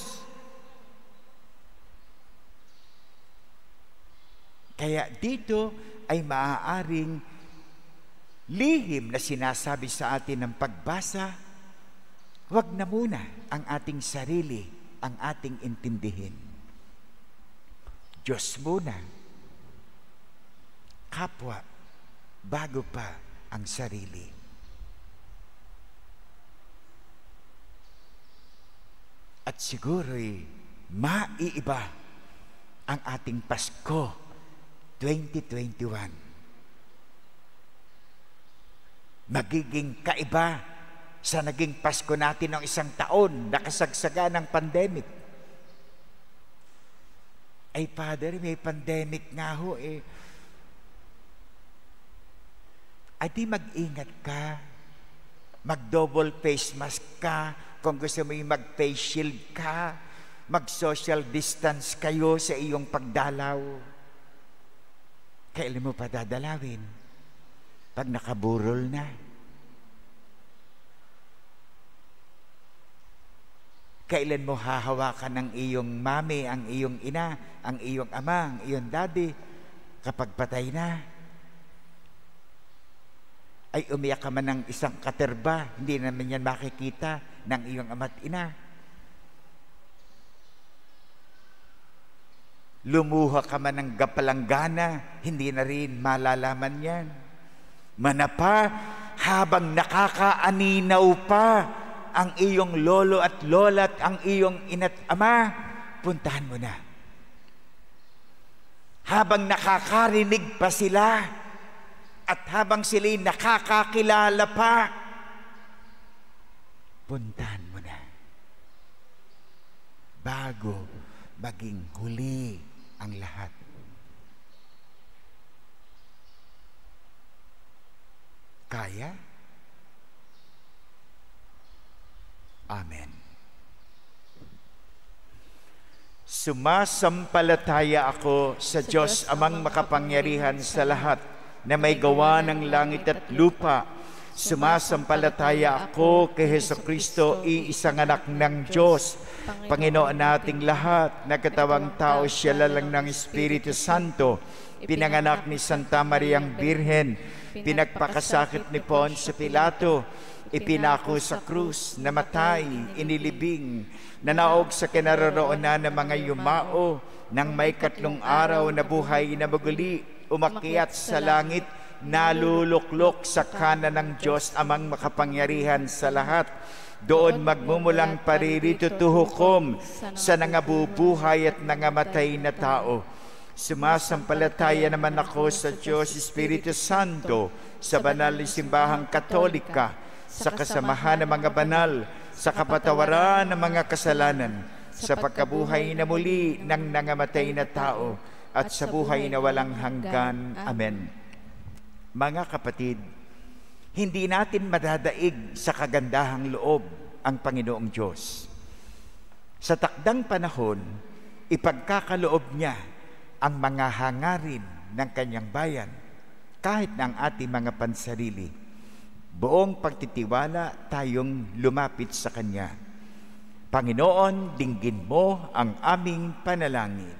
Kaya dito ay maaaring lihim na sinasabi sa atin ng pagbasa, wag na muna ang ating sarili, ang ating intindihin. Diyos muna, kapwa, bago pa ang sarili. At siguro'y maiiba ang ating Pasko twenty twenty-one. Magiging kaiba sa naging Pasko natin ng isang taon na kasagsaga ng pandemic. Ay, Father, may pandemic nga ho eh. Ay di mag-ingat ka, mag-double face mask ka, kung gusto mo yung mag-face shield ka, mag-social distance kayo sa iyong pagdalaw. Kailan mo pa dadalawin? Pag nakaburol na. Kailan mo hahawakan ng iyong mami, ang iyong ina, ang iyong ama, ang iyong daddy, kapag patay na? Ay umiyak ka man ng isang katerba, hindi naman yan makikita ng iyong ama't ina. Lumuha ka man ng gapalanggana, hindi na rin malalaman yan. Manapa habang nakakaaninaw pa ang iyong lolo at lola at ang iyong ina't ama, puntahan mo na. Habang nakakarinig pa sila, at habang sila'y nakakakilala pa, puntahan mo na. Bago maging huli ang lahat. Kaya? Amen. Sumasampalataya ako sa Diyos amang makapangyarihan sa lahat, na may gawa ng langit at lupa, Sumasampalataya ako kay Hesukristo, iisang anak ng Diyos, Panginoon nating lahat, nagkatawang tao siya lalang ng Espiritu Santo, pinanganak ni Santa Mariang Birhen, pinagpakasakit ni Poncio Pilato, ipinako sa krus, namatay, inilibing, nanaog sa kinaroroonan ng mga yumao, nang may katlong araw na buhay na maguli, umakyat sa langit, naluluklok sa kanan ng Diyos amang makapangyarihan sa lahat. Doon magmumulang paririto tuhukom sa nangabubuhay at nangamatay na tao. Sumasampalataya naman ako sa Diyos Espiritu Santo, sa banal na simbahang Katolika, sa kasamahan ng mga banal, sa kapatawaran ng mga kasalanan, sa pagkabuhay na muli ng nangamatay na tao, at sa buhay na walang hanggan. Amen. Mga kapatid, hindi natin madadaig sa kagandahang loob ang Panginoong Diyos. Sa takdang panahon, ipagkakaloob niya ang mga hangarin ng kanyang bayan, kahit na ang ating mga pansarili. Buong pagtitiwala tayong lumapit sa Kanya. Panginoon, dinggin mo ang aming panalangin.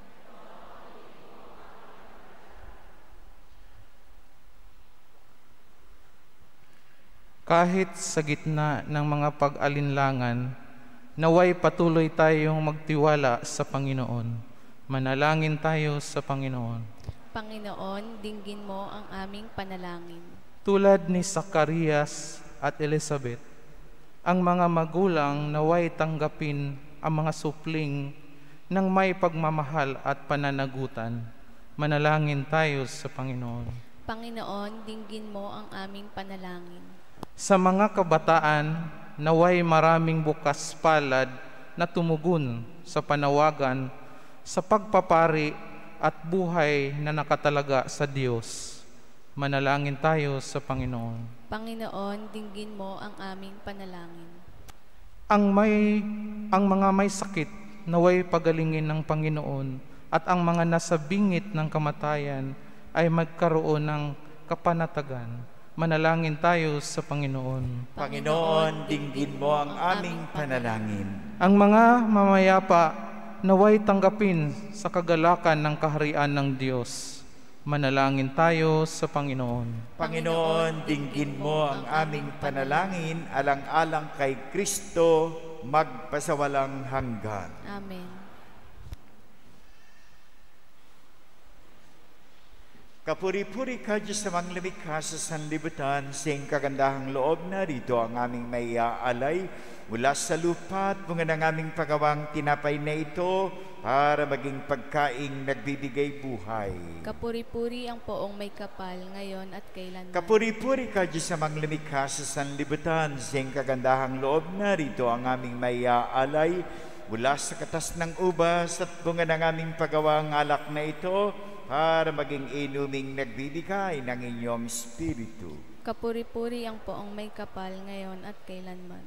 Kahit sa gitna ng mga pag-alinlangan, naway patuloy tayong magtiwala sa Panginoon. Manalangin tayo sa Panginoon. Panginoon, dinggin mo ang aming panalangin. Tulad ni Zacarias at Elizabeth, ang mga magulang naway tanggapin ang mga supling ng may pagmamahal at pananagutan. Manalangin tayo sa Panginoon. Panginoon, dinggin mo ang aming panalangin. Sa mga kabataan, naway maraming bukas palad na tumugon sa panawagan sa pagpapari at buhay na nakatalaga sa Diyos. Manalangin tayo sa Panginoon. Panginoon, dinggin mo ang aming panalangin. Ang may ang mga may sakit naway pagalingin ng Panginoon, at ang mga nasa bingit ng kamatayan ay magkaroon ng kapanatagan. Manalangin tayo sa Panginoon. Panginoon, dinggin mo ang aming panalangin. Ang mga mamayapa naway tanggapin sa kagalakan ng kaharian ng Diyos. Manalangin tayo sa Panginoon. Panginoon, dinggin mo ang aming panalangin alang-alang kay Kristo magpasawalang hanggan. Amen. Kapuri-puri ka, Diyos namang lumikha sa sanlibutan, sing kagandahang loob na rito ang aming may aalay mula sa lupa at bunga ng aming pagawang tinapay na ito para maging pagkaing nagbibigay buhay. Kapuri-puri ang poong may kapal ngayon at kailanman. Kapuri-puri ka, Diyos namang lumikha sa sanlibutan, sing kagandahang loob na rito ang aming may aalay mula sa katas ng ubas at bunga ng aming pagawang alak na ito para maging inuming nagbibigay ng inyong Espiritu. Kapuri-puri ang poong may kapal ngayon at kailanman.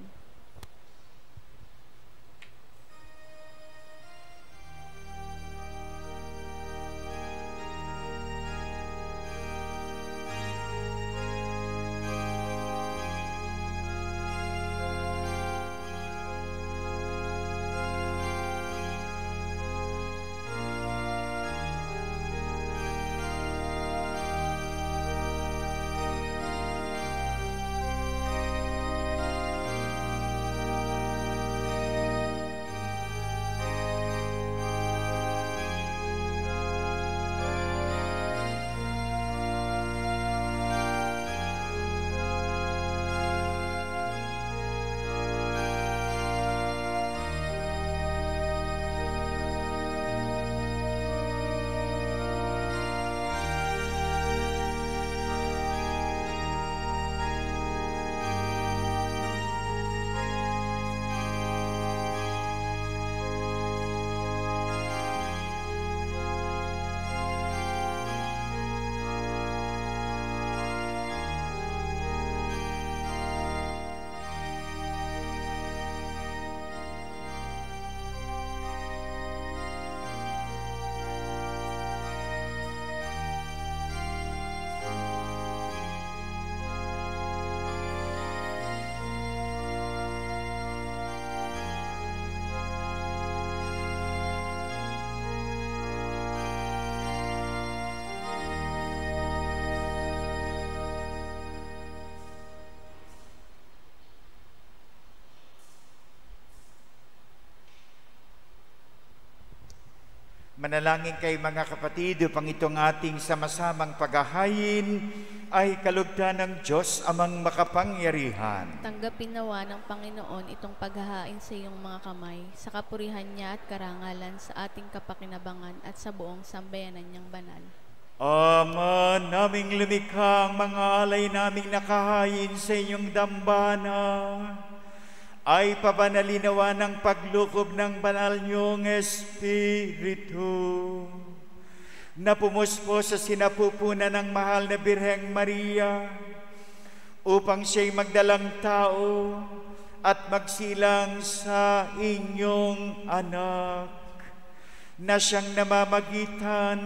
Manalangin kay mga kapatid upang itong ating sama-samang paghahain ay kalugdan ng Diyos amang makapangyarihan. Tanggapin nawa ng Panginoon itong paghahain sa iyong mga kamay, sa kapurihan niya at karangalan sa ating kapakinabangan at sa buong sambayanan niyang banal. Ama naming lumikha, ang mga alay naming nakahain sa inyong dambana ay pabanalinawa ng paglukob ng banal niyong Espiritu na pumuspo sa sinapupunan ng mahal na Birheng Maria upang siya'y magdalang tao at magsilang sa inyong anak na siyang namamagitan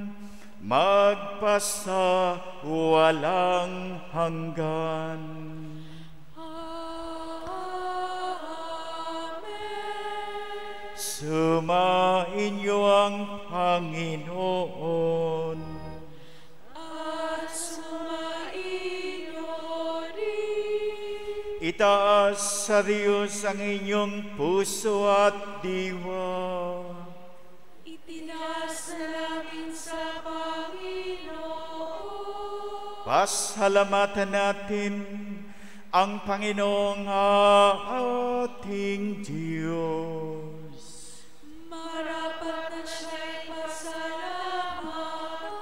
magpasa walang hanggan. Sumainyo ang Panginoon. At sumainyo rin. Itaas sa Diyos ang inyong puso at diwa. Itinaas namin sa Panginoon. Pasalamatan natin ang Panginoong ating Diyos. Marapat na siya'y pasalamatan.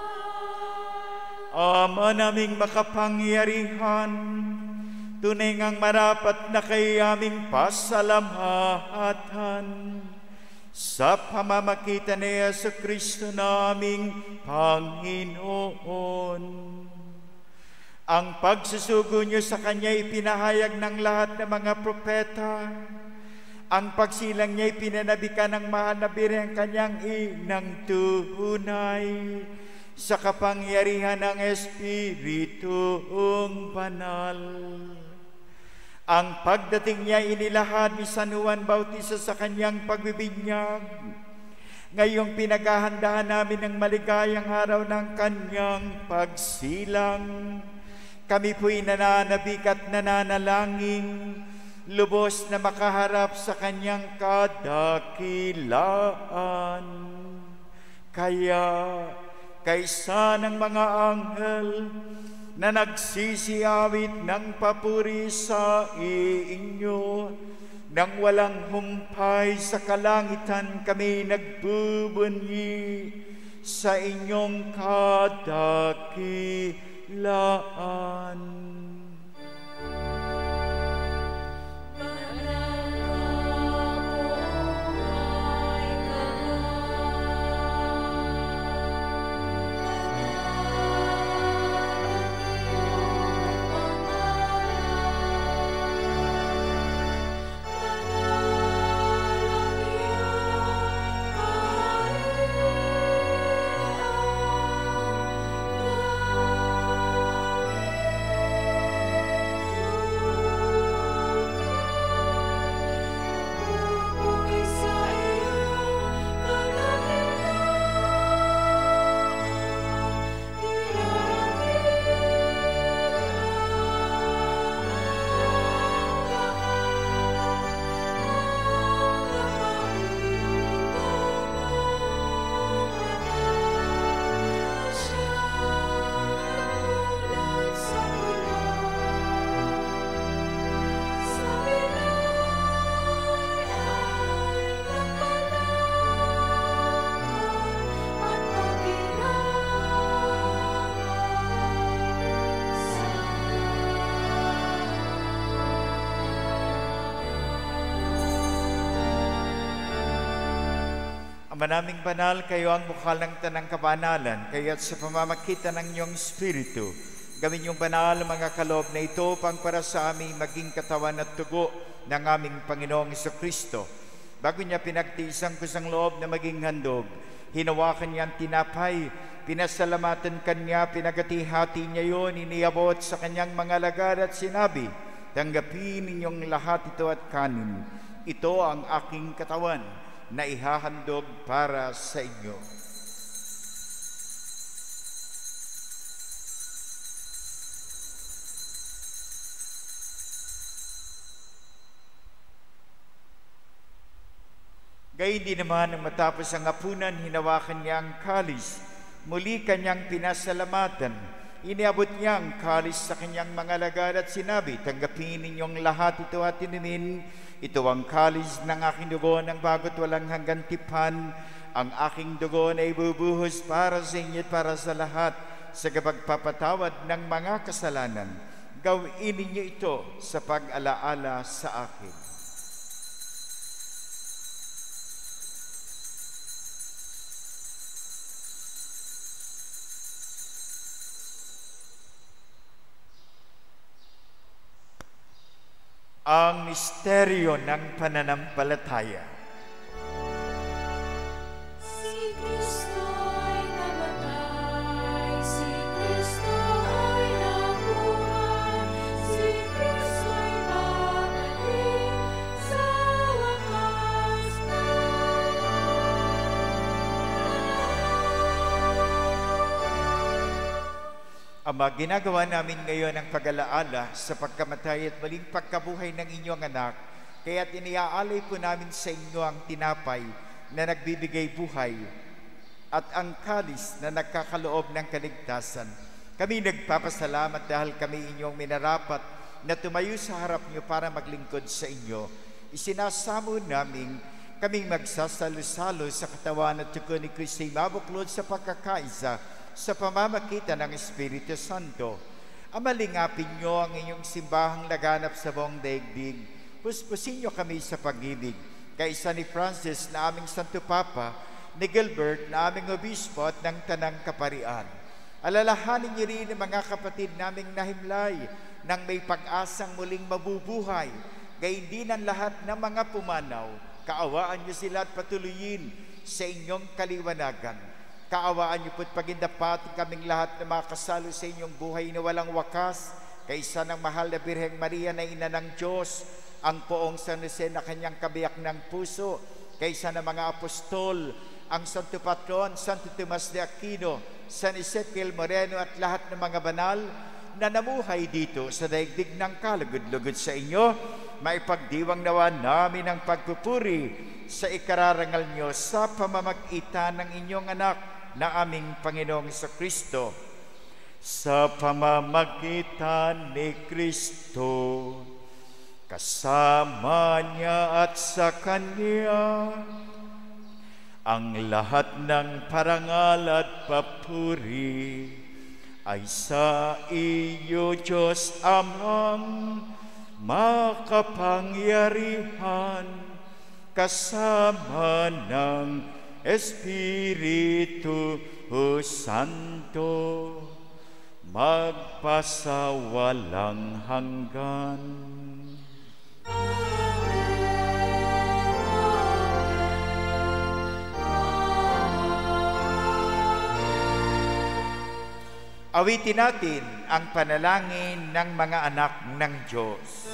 Ama naming makapangyarihan, tunay ngang marapat na kay aming pasalamatan sa pamamagitan ni Jesucristo naming Panginoon. Ang pagsusugo niyo sa Kanya ipinahayag ng lahat ng mga propeta. Ang pagsilang niya ipinanabikan ng mahal na Birheng Kanyang inang tunay sa kapangyarihan ng Espiritong Banal. Ang pagdating niya inilahad ni San Juan Bautista sa kanyang pagbibinyag. Ngayong pinaghahandaan namin ng maligayang araw ng kanyang pagsilang, kami po'y nananabik at nananalangin, lubos na makaharap sa kanyang kadakilaan. Kaya, kaysa ng mga anghel na nagsisiawit ng papuri sa inyo, nang walang humpay sa kalangitan kami nagbubunyi sa inyong kadakilaan. Ama naming banal, kayo ang bukal ng tanang kabanalan, kaya't sa pamamagitan ng iyong Espiritu, gawin yung banal mga kaloob na ito pang para sa aming maging katawan at tugo ng aming Panginoong Jesucristo. Bago niya pinagtiisang kusang loob na maging handog, hinawakan niya ang tinapay, pinasalamatan kanya, pinagati-hati niya yun, iniabot sa kanyang mga lagad at sinabi, tanggapin ninyong lahat ito at kanin. Ito ang aking katawan na ihahandog para sa inyo. Gayun din naman nang matapos ang hapunan, hinawakan niya ang kalis. Muli kanyang pinasalamatan. Iniabot niya ang kalis sa kanyang mga alagad at sinabi, tanggapin ninyong lahat ito at inumin. Ito ang kalis ng aking dugo ng bago't walang hanggang tipan. Ang aking dugo na ibubuhos para sa inyo at para sa lahat sa kapagpapatawad ng mga kasalanan. Gawin ninyo ito sa pag-alaala sa akin. Ang misteryo ng pananampalataya. Si Kristo ay namatay, si Kristo ay nabuhay, si Kristo ay babalik sa wakas na. Ama, ginagawa namin ngayon ang pag-alaala sa pagkamatay at maling pagkabuhay ng inyong anak, kaya't iniaalay po namin sa inyo ang tinapay na nagbibigay buhay at ang kalis na nagkakaloob ng kaligtasan. Kami nagpapasalamat dahil kami inyong minarapat na tumayo sa harap niyo para maglingkod sa inyo. Isinasamo namin kaming magsasalo-salo sa katawan at tugon ni Kristo'y mabuklod sa pagkakaisa sa pamamagitan ng Espiritu Santo. Amalingapin niyo ang inyong simbahang laganap sa buong daigdig. Puspusin niyo kami sa pag-ibig. Kaisa ni Francis na aming Santo Papa, ni Gilbert na aming Obispo at ng Tanang Kaparian. Alalahanin niyo rin ang mga kapatid naming nahimlay nang may pag-asang muling mabubuhay. Gayon din ang lahat ng mga pumanaw. Kaawaan niyo sila at patuloyin sa inyong kaliwanagan. Kaawaan niyo po't pagindapat kaming lahat na makasalo sa inyong buhay na walang wakas, kaysa ng mahal na Birheng Maria na ina ng Diyos, ang poong San Jose na kanyang kabiyak ng puso, kaysa ng mga apostol, ang Santo Patron, Santo Tomas de Aquino, San Ezequiel Moreno at lahat ng mga banal na namuhay dito sa daigdig ng kalugod-lugod sa inyo, maipagdiwang nawa namin ang pagpupuri sa ikararangal nyo sa pamamagitan ng inyong anak na aming Panginoong Kristo. Sa pamamagitan ni Kristo, kasama niya at sa Kanya, ang lahat ng parangal at papuri ay sa iyo, Diyos Amang makapangyarihan, kasama ng Espiritu Santo, magpasawalang hanggan. Awitin natin ang panalangin ng mga anak ng Diyos.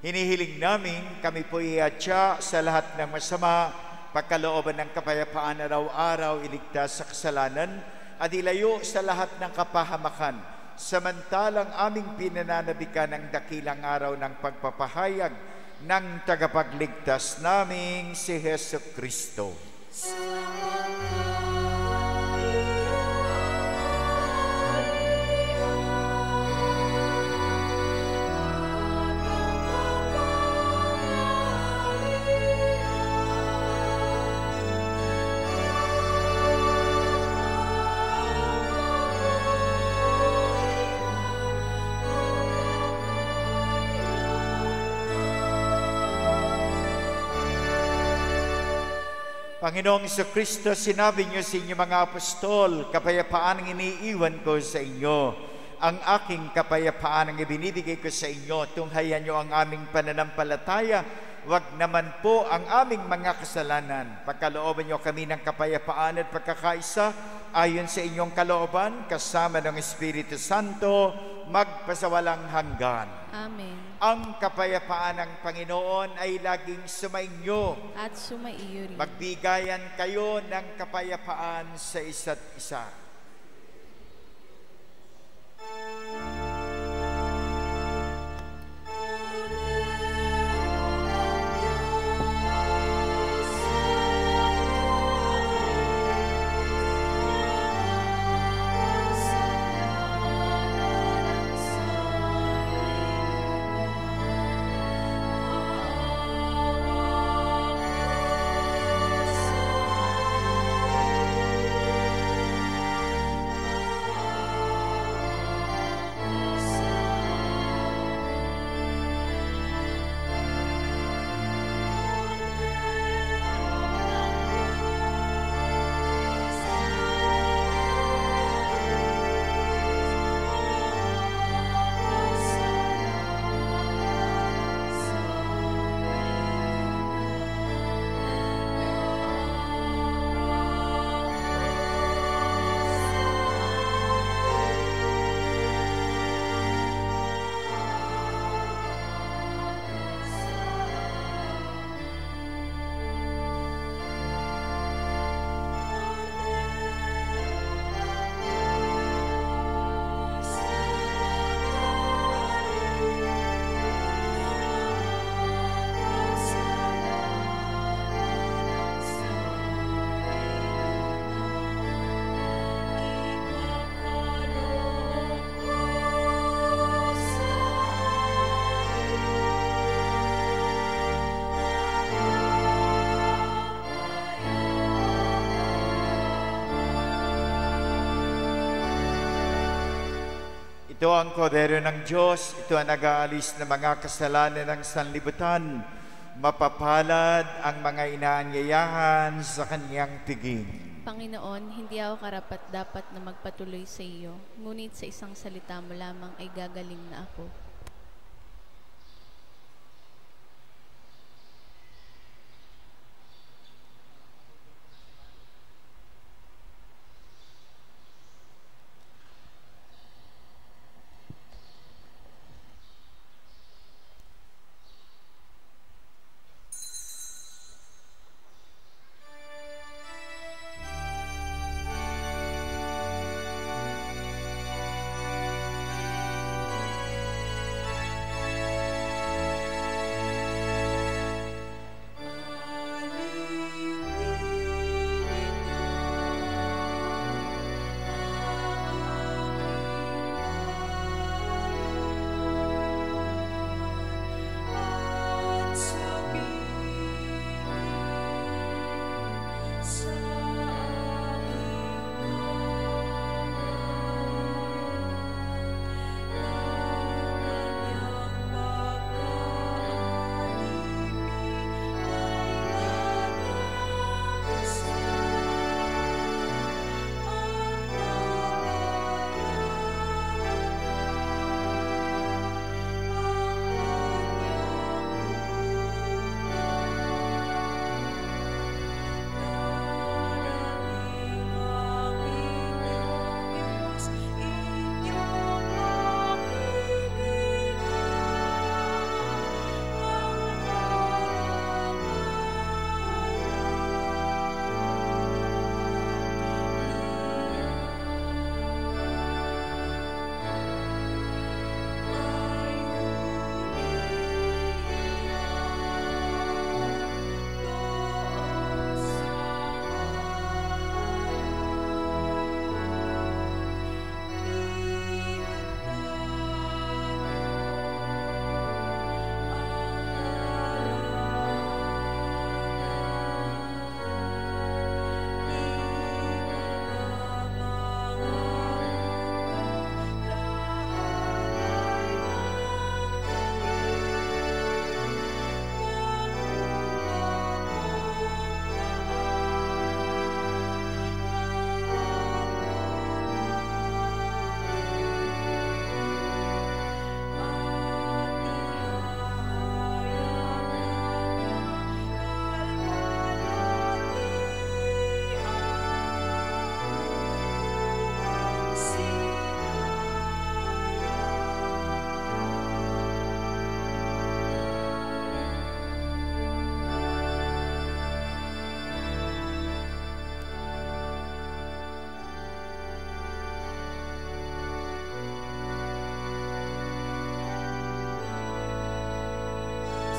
Hinihiling namin kami po iatya sa lahat ng masama, pagkalooban ng kapayapaan araw-araw, iligtas sa kasalanan, at ilayo sa lahat ng kapahamakan, samantalang aming pinananabikan ang dakilang araw ng pagpapahayag ng tagapagligtas naming si Hesu Kristo. Panginoong Jesucristo, sinabi niyo sa inyong mga apostol, kapayapaan ang iniiwan ko sa inyo. Ang aking kapayapaan ang ibinibigay ko sa inyo. Tunghayan niyo ang aming pananampalataya. Wag naman po ang aming mga kasalanan. Pagkalooban niyo kami ng kapayapaan at pagkakaisa ayon sa inyong kalooban, kasama ng Espiritu Santo, magpasawalang hanggan. Amen. Ang kapayapaan ng Panginoon ay laging sumainyo. At sumaiyo rin. Magbigayan kayo ng kapayapaan sa isa't isa. Ito ang kordero ng Diyos, ito ang nag-aalis ng mga kasalanan ng sanlibutan. Mapapalad ang mga inaanyayahan sa kanyang piging. Panginoon, hindi ako karapat-dapat na magpatuloy sa iyo, ngunit sa isang salita mo lamang ay gagaling na ako.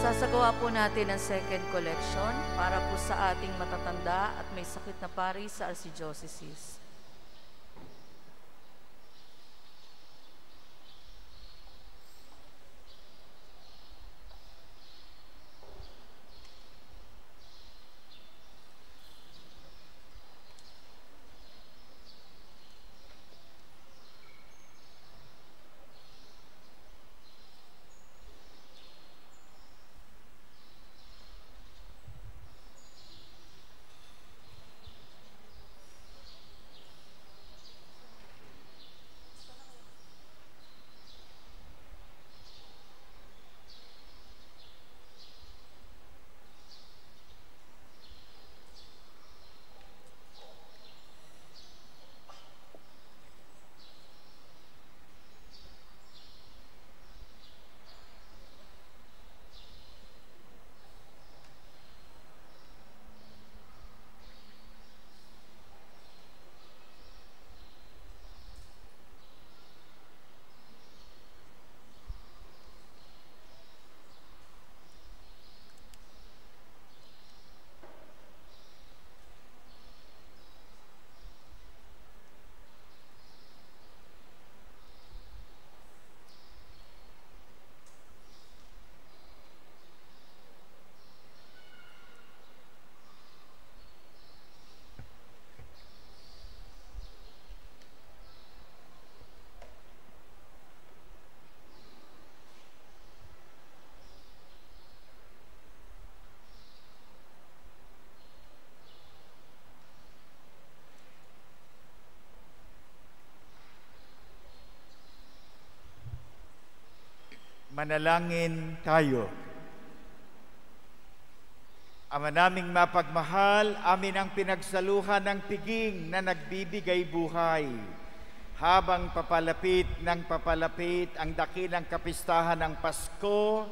Isasagawa po natin ang second collection para po sa ating matatanda at may sakit na pari sa Archdiocese. Manalangin tayo. Ama naming mapagmahal, amin ang pinagsaluhan ng piging na nagbibigay buhay. Habang papalapit ng papalapit ang dakilang kapistahan ng Pasko,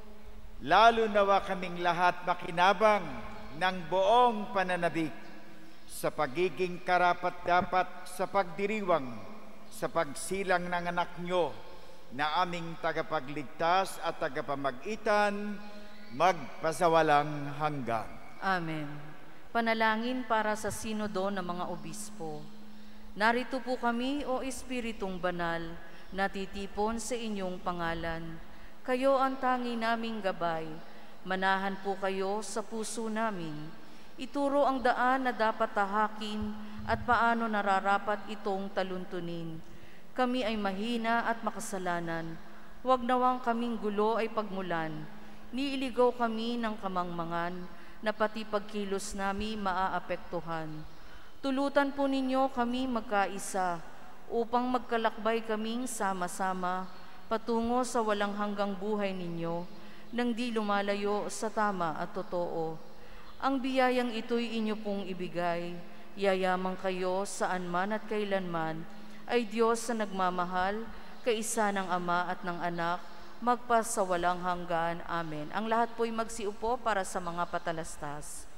lalo nawa kaming lahat makinabang ng buong pananabik sa pagiging karapat-dapat sa pagdiriwang, sa pagsilang ng anak nyo, na aming tagapagligtas at tagapamagitan, magpasawalang hanggan. Amen. Panalangin para sa sinodo ng mga obispo. Narito po kami, o Espiritong Banal, natitipon sa inyong pangalan. Kayo ang tangi naming gabay. Manahan po kayo sa puso namin. Ituro ang daan na dapat tahakin at paano nararapat itong taluntunin. Kami ay mahina at makasalanan. Huwag nawang kaming gulo ay pagmulan. Niiligaw kami ng kamangmangan na pati pagkilos nami maaapektuhan. Tulutan po ninyo kami magkaisa upang magkalakbay kaming sama-sama patungo sa walang hanggang buhay ninyo nang di lumalayo sa tama at totoo. Ang biyayang ito'y inyo pong ibigay. Yayamang kayo saan man at kailanman ay Diyos na nagmamahal, kaisa ng Ama at ng Anak, magpasawalang hanggan. Amen. Ang lahat po'y magsiupo para sa mga patalastas.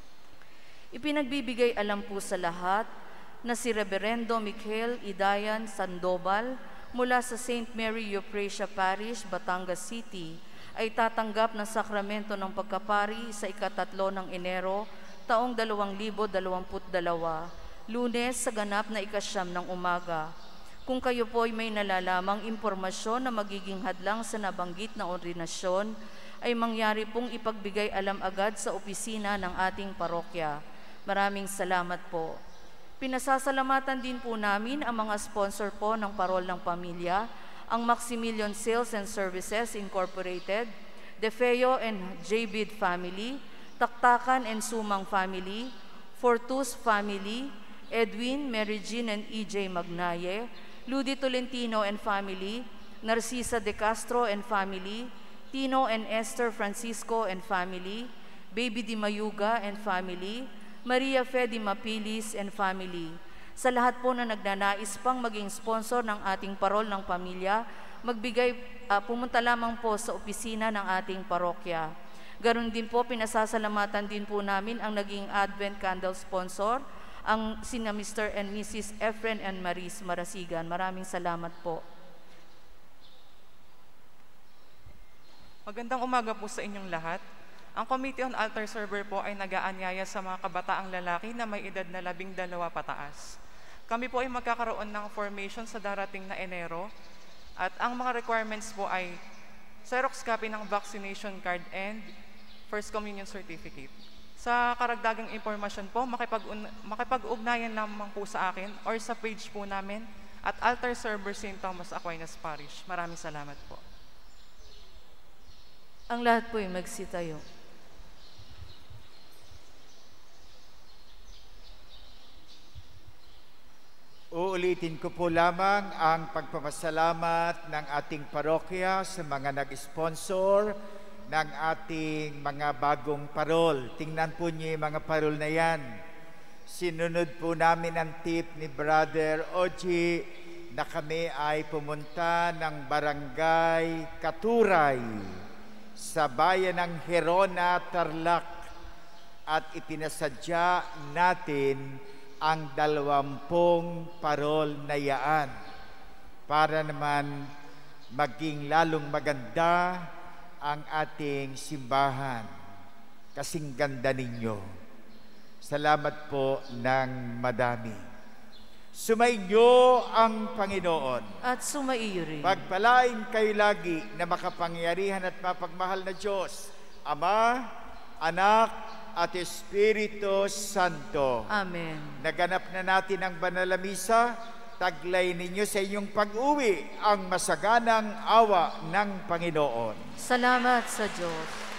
Ipinagbibigay alam po sa lahat na si Reverendo Michael Idayan Sandoval mula sa Saint Mary Euprasia Parish, Batangas City, ay tatanggap ng sakramento ng pagkapari sa ikatatlo ng Enero, taong dalawang libo dalawampu't dalawa, Lunes sa ganap na ikasyam ng umaga. Kung kayo po ay may nalalamang impormasyon na magiging hadlang sa nabanggit na ordinasyon, ay mangyari pong ipagbigay alam agad sa opisina ng ating parokya. Maraming salamat po. Pinasasalamatan din po namin ang mga sponsor po ng Parol ng Pamilya, ang Maximilian Sales and Services Incorporated, DeFeo and J-Bid Family, Taktakan and Sumang Family, Fortus Family, Edwin, Mary Jean and E J Magnaye, Ludi Tolentino and Family, Narcisa De Castro and Family, Tino and Esther Francisco and Family, Baby Di Mayuga and Family, Maria Fe Di Mapilis and Family. Sa lahat po na nagnanais pang maging sponsor ng ating Parol ng Pamilya, magbigay, uh, pumunta lamang po sa opisina ng ating parokya. Ganon din po, pinasasalamatan din po namin ang naging Advent Candle sponsor, ang sina Mister and Missus Efren and Maris Marasigan. Maraming salamat po. Magandang umaga po sa inyong lahat. Ang Committee on Altar Server po ay nag-aanyaya sa mga kabataang lalaki na may edad na labing dalawa pataas. Kami po ay magkakaroon ng formation sa darating na Enero at ang mga requirements po ay Xerox copy ng vaccination card and First Communion Certificate. Sa karagdagang impormasyon po, makipag- makipag-ugnayan lamang po sa akin or sa page po namin at Altar Server Saint Thomas Aquinas Parish. Maraming salamat po. Ang lahat po ay magsitayo. Uulitin ko po lamang ang pagpapasalamat ng ating parokya sa mga nag-sponsor ng ating mga bagong parol. Tingnan po niyo yung mga parol na yan. Sinunod po namin ang tip ni Brother Oji na kami ay pumunta ng Barangay Katuray sa bayan ng Herona, Tarlac at ipinasadya natin ang dalawampung parol na yaan para naman maging lalong maganda ang ating simbahan. Kasing ganda ninyo. Salamat po ng madami. Sumainyo ang Panginoon. At sumaiyo rin. Pagpalain kayo lagi na makapangyarihan at mapagmahal na Diyos, Ama, Anak, at Espiritu Santo. Amen. Naganap na natin ang banal na misa. Taglay ninyo sa inyong pag-uwi ang masaganang awa ng Panginoon. Salamat sa Diyos.